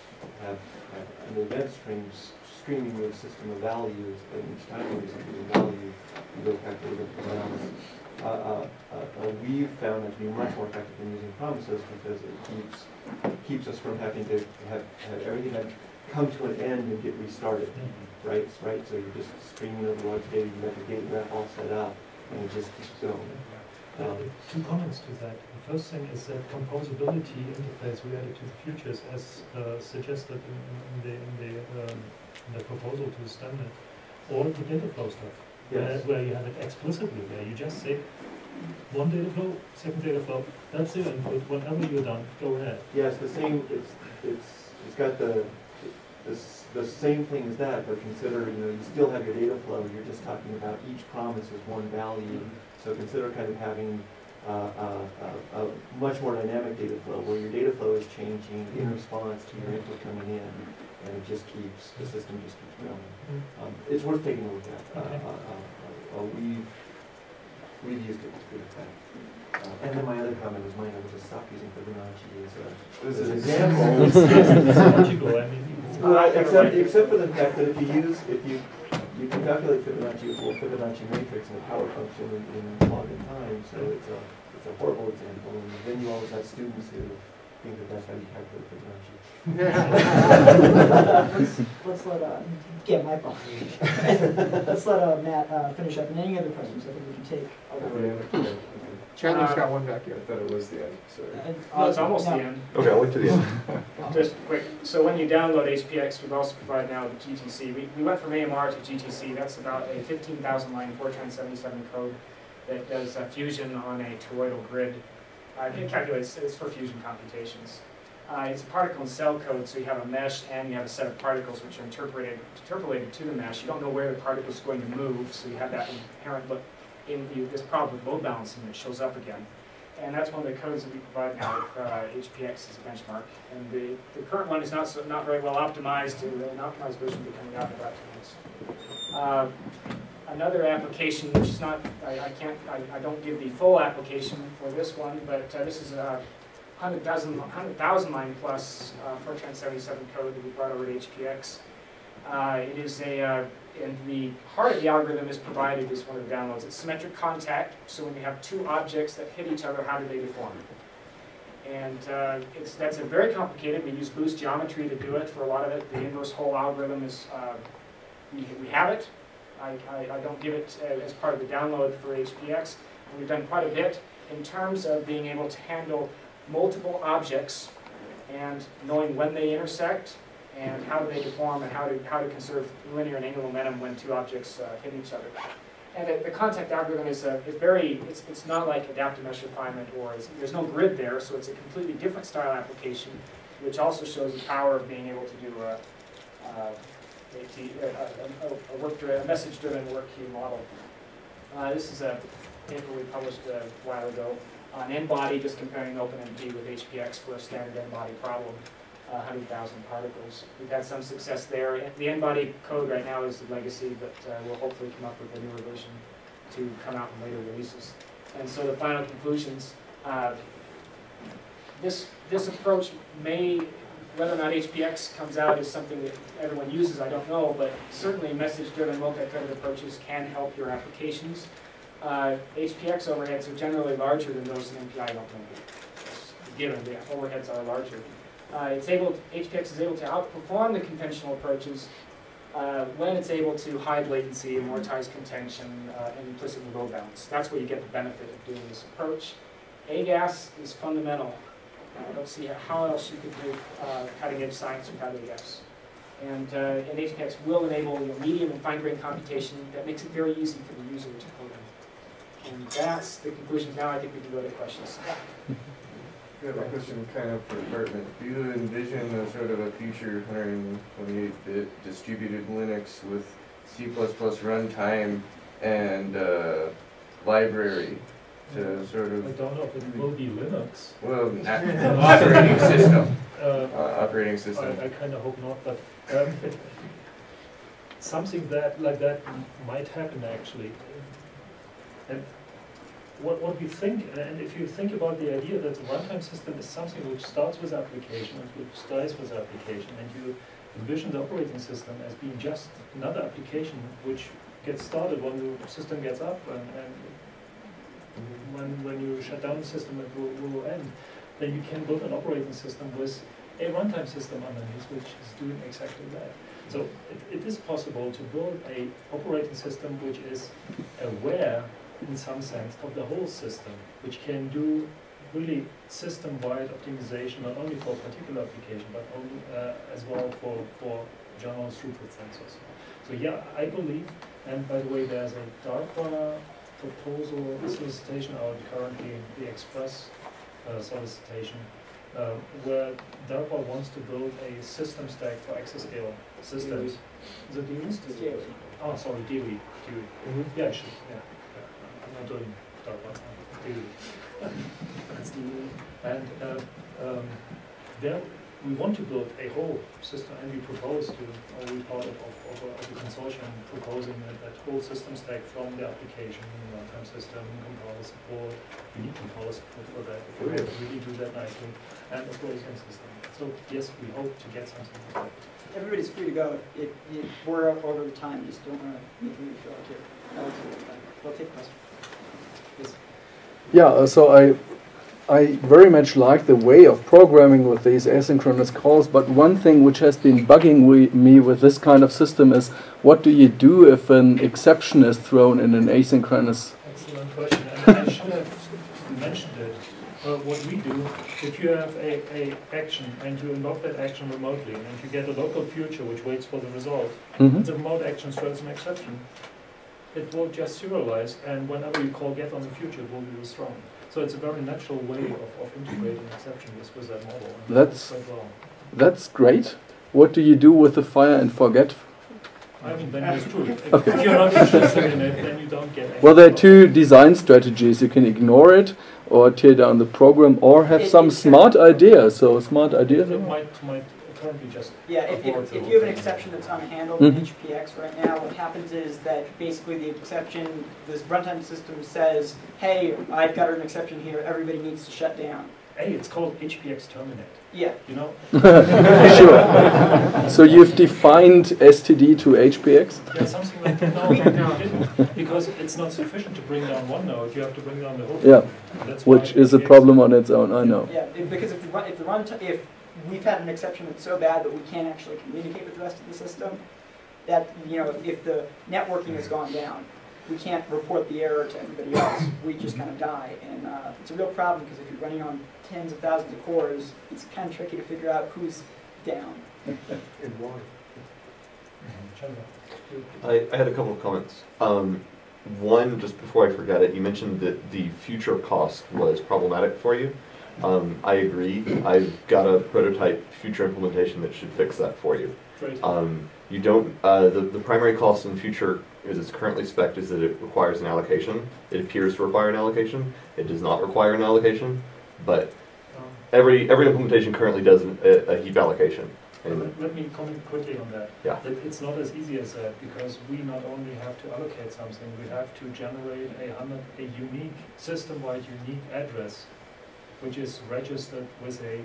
an event stream streaming with a system of values, and each time you do something with value, you go calculate it around. We've found it to be much more effective than using promises because it keeps us from having to have everything come to an end and get restarted. Right? So you're just streaming over large data, you have the gate graph all set up, and it just keeps going. Two comments to that. The first thing is that composability interface related to the futures, as suggested in the proposal to the standard, or the data flow stuff, Yes. where you have it explicitly, where you just say one data flow, second data flow, that's your input. Whenever you're done, go ahead. Yes, the same. It's got the same thing as that, but consider, you still have your data flow. You're just talking about each promise as one value. So consider kind of having a much more dynamic data flow, where your data flow is changing in response to your input coming in, and it just keeps, the system just keeps going. It's worth taking a look at. We've used it to good effect. And then my other comment was mine. I will just stop using Fibonacci as an example. Except for the fact that if you can calculate Fibonacci with a full Fibonacci matrix and a power function in log and time, so it's a horrible example. And then you always have students who think that that's how you calculate Fibonacci. Let's let yeah, my fault. Let's let Matt finish up. And any other questions? I think we can take. Chandler's got one back here. I thought it was the end. Sorry. It's almost the end. Okay, I'll wait to the end. Just quick. So when you download HPX, we've also provided now the GTC. We went from AMR to GTC. That's about a 15,000 line Fortran 77 code that does fusion on a toroidal grid. It calculates, it's for fusion computations. It's a particle and cell code, so you have a mesh and you have a set of particles which are interpolated to the mesh. You don't know where the particle is going to move, so you have that inherent look in this problem with load balancing that shows up again. And that's one of the codes that we provide now with HPX as a benchmark. And the current one is not very well optimized. An optimized version will be coming out in about 2 months. Another application, which is not, I don't give the full application for this one, but this is a 100,000 line plus Fortran 77 code that we brought over to HPX. It is and the heart of the algorithm is provided as one of the downloads. It's symmetric contact, so when you have two objects that hit each other, how do they deform? And that's very complicated. We use boost geometry to do it for a lot of it. The inverse hole algorithm is, we have it. I don't give it as part of the download for HPX. And we've done quite a bit in terms of being able to handle multiple objects and knowing when they intersect and how do they deform and how to conserve linear and angular momentum when two objects hit each other. And the contact algorithm is it's not like adaptive mesh refinement, or there's no grid there, so it's a completely different style application, which also shows the power of being able to do a message-driven work queue model. This is a paper we published a while ago on n-body, just comparing OpenMP with HPX for a standard n-body problem, 100,000 particles. We've had some success there. The n-body code right now is the legacy, but we'll hopefully come up with a newer version to come out in later releases. And so the final conclusions, this approach may, whether or not HPX comes out is something that everyone uses, I don't know, but certainly message-driven multi-threaded approaches can help your applications. HPX overheads are generally larger than those in MPI, I don't think. Given the overheads are larger. HPX is able to outperform the conventional approaches when it's able to hide latency, amortize contention, and implicitly load balance. That's where you get the benefit of doing this approach. AGAS is fundamental. I don't see how else you could do cutting-edge science without AGAS. And HPX will enable medium and fine-grained computation that makes it very easy for the user to program. And that's the conclusion. Now I think we can go to questions. I have a question kind of for Hartmut. Do you envision a sort of a future 128-bit distributed Linux with C++ runtime and library to sort of... I don't know if it will be Linux. Well, operating system. Operating system. I kind of hope not, but something like that might happen actually. And what we think, and if you think about the idea that the runtime system is something which starts with application and which dies with application, and you envision the operating system as being just another application which gets started when the system gets up, and when you shut down the system it will end, then you can build an operating system with a runtime system underneath which is doing exactly that. So it is possible to build an operating system which is aware in some sense, of the whole system, which can do really system-wide optimization, not only for a particular application, but as well for general throughput sensors. So yeah, I believe, and by the way, there's a DARPA proposal solicitation out currently, the Express solicitation, where DARPA wants to build a system stack for exascale systems. Is it DOE? Oh, sorry, DOE. Yeah, I should. Yeah. I'm not doing DARPA. DOE. That's DOE. And there we want to build a whole system, and we propose to, or we part of the consortium proposing that whole system stack from the application, runtime system, compiler support. We need compiler support for that if we really do that nicely, and of course in system. So yes, we hope to get something like that. Everybody's free to go. If we're over the time, just don't want to make me feel like you're. We'll take questions. Yes. Yeah, so I very much like the way of programming with these asynchronous calls, but one thing which has been bugging me with this kind of system is, what do you do if an exception is thrown in an asynchronous? Excellent question, and I should have mentioned it. What we do, if you have a action and you invoke that action remotely, and you get a local future which waits for the result, and the remote action throws an exception, it will just serialize, and whenever you call get on the future, it will be thrown. So it's a very natural way of integrating exception with that model. That's great. What do you do with the fire and forget? I mean, then it's true. If you're not interested in it, then you don't get anything. Well, there are two design strategies. You can ignore it, or tear down the program, or have some smart idea. So smart ideas. It might currently just. Yeah, if you have an exception that's unhandled in HPX right now, what happens is that basically the exception, this runtime system says, hey, I've got an exception here, everybody needs to shut down. Hey, it's called HPX terminate. Yeah. You know? Sure. So you've defined STD to HPX? Yeah, something like that. No, you didn't. Because it's not sufficient to bring down one node, you have to bring down the whole thing. Yeah, that's which is a problem on its own, I know. Yeah, because if we've had an exception that's so bad that we can't actually communicate with the rest of the system, that, you know, if the networking has gone down, we can't report the error to everybody else. We just kind of die. And it's a real problem because if you're running on tens of thousands of cores, it's kind of tricky to figure out who's down. And why? I had a couple of comments. One, just before I forget it, you mentioned that the future cost was problematic for you. I agree. I've got a prototype future implementation that should fix that for you. Great. You don't. The primary cost in future, as it's currently spec'd, is that it requires an allocation. It appears to require an allocation. It does not require an allocation, but every implementation currently does a heap allocation. Let me comment quickly on that. Yeah. It's not as easy as that, because we not only have to allocate something, we have to generate a unique system-wide unique address, which is registered with a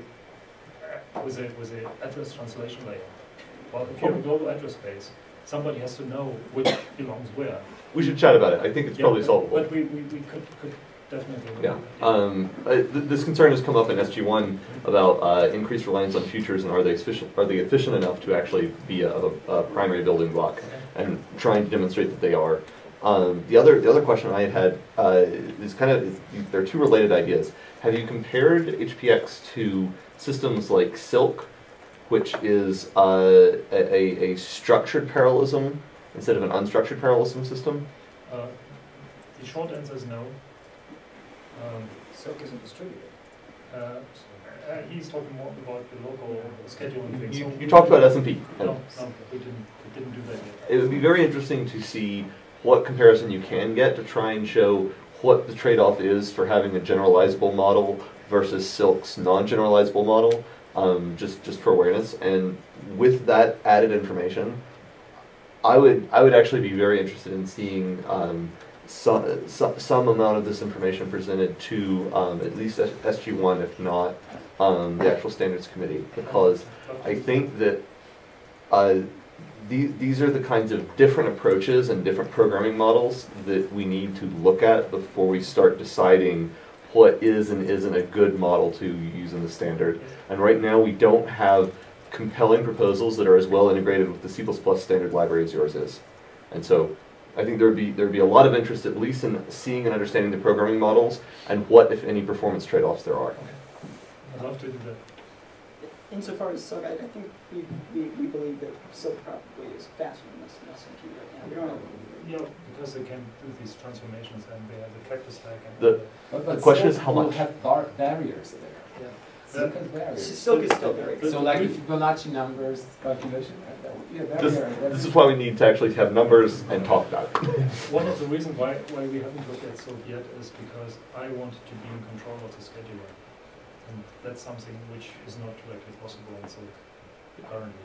address translation layer. Well, if you have a global address space, somebody has to know which belongs where. We should chat about it. I think it's probably solvable. But we could definitely. Yeah. This concern has come up in SG1 about increased reliance on futures, and are they efficient enough to actually be a primary building block, and trying to demonstrate that they are. The other question I had is there are two related ideas. Have you compared HPX to systems like Silk, which is a structured parallelism instead of an unstructured parallelism system? The short answer is no. Silk isn't distributed. He's talking more about the local scheduling things. You talked about SMP. No, we didn't do that yet. It would be very interesting to see what comparison you can get to try and show what the trade-off is for having a generalizable model versus Silk's non-generalizable model, just for awareness. And with that added information, I would actually be very interested in seeing some amount of this information presented to at least SG1, if not the actual standards committee, because I think that these are the kinds of different approaches and different programming models that we need to look at before we start deciding what is and isn't a good model to use in the standard. And right now we don't have compelling proposals that are as well integrated with the C++ standard library as yours is. And so I think there'd be a lot of interest, at least in seeing and understanding the programming models and what, if any, performance trade-offs there are. I'd love to do that. Insofar as Silk, I think we believe that Silk probably is faster than SMP right now. We don't know. Yeah, because they can do these transformations and they have the factor stack. And The question is how Silk much. will have dark barriers there. Yeah. Silk has barriers. Silk is still very good. So like if Fibonacci numbers calculation, that would be a barrier. This is why we need to actually have numbers and talk about it. One of the reasons why we haven't looked at Silk yet is because I want to be in control of the scheduler. And that's something which is not directly possible in Silk currently.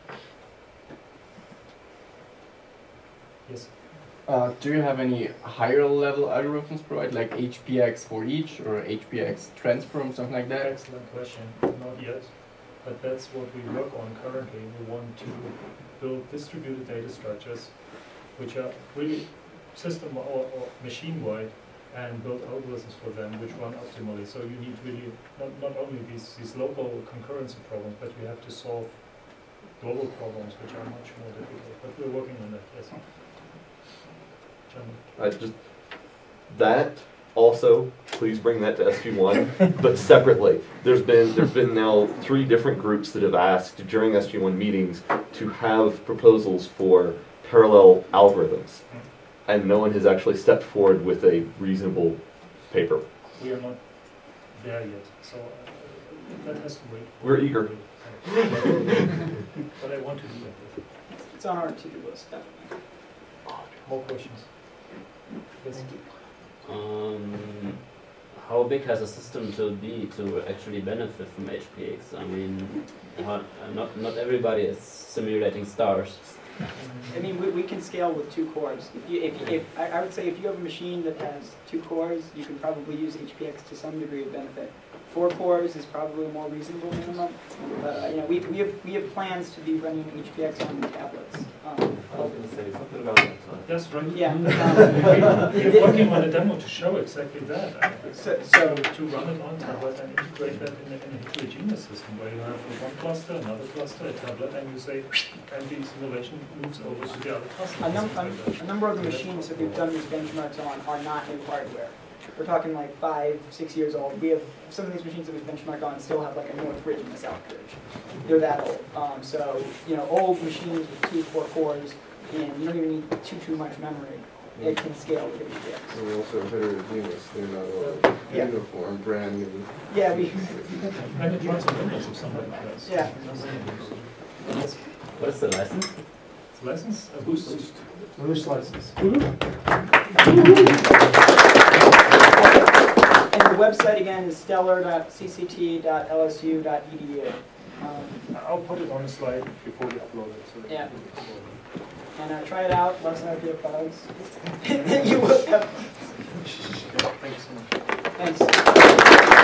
Yes? Do you have any higher level algorithms provided, like HPX for each or HPX transform, something like that? Excellent question. Not yet, but that's what we work on currently. We want to build distributed data structures which are really system or machine-wide and build algorithms for them which run optimally. So you need really not only these local concurrency problems, but you have to solve global problems which are much more difficult. But we're working on that, yes. That also, please bring that to SG1, but separately. There's been now 3 different groups that have asked during SG1 meetings to have proposals for parallel algorithms, and no one has actually stepped forward with a reasonable paper. We are not there yet, so that has to wait. We're eager. But I want to do that. It's on our to-do list, definitely. More questions? Yes. How big has a system to be to actually benefit from HPX? I mean, not everybody is simulating stars. I mean, we can scale with 2 cores. I would say if you have a machine that has 2 cores, you can probably use HPX to some degree of benefit. 4 cores is probably a more reasonable minimum. You know, we have plans to be running HPX on tablets. I was going to say something about that. That's right. Yeah. We're working on a demo to show exactly that. So to run it on tablet and integrate that in a heterogeneous system where you have one cluster, another cluster, a tablet, and you say, and the simulation moves over to the other cluster. A number of the machines that we've done these benchmarks on are not new hardware. We're talking like 5, 6 years old. We have some of these machines that we've benchmarked on still have like a Northridge in the Southridge. They're that old. So, you know, old machines with 2, 4 cores, and you don't even need too much memory. It can scale with HPX. They're also heterogeneous. They're not all uniform, brand new. Yeah, we. And it runs on Windows if somebody does. Yeah. What is the license? It's license? A boost. Boost license. And the website again is stellar.cct.lsu.edu. I'll put it on a slide before we upload it. So Yeah. And try it out. Let us know if you have bugs. You will have. Thanks so much. Thanks.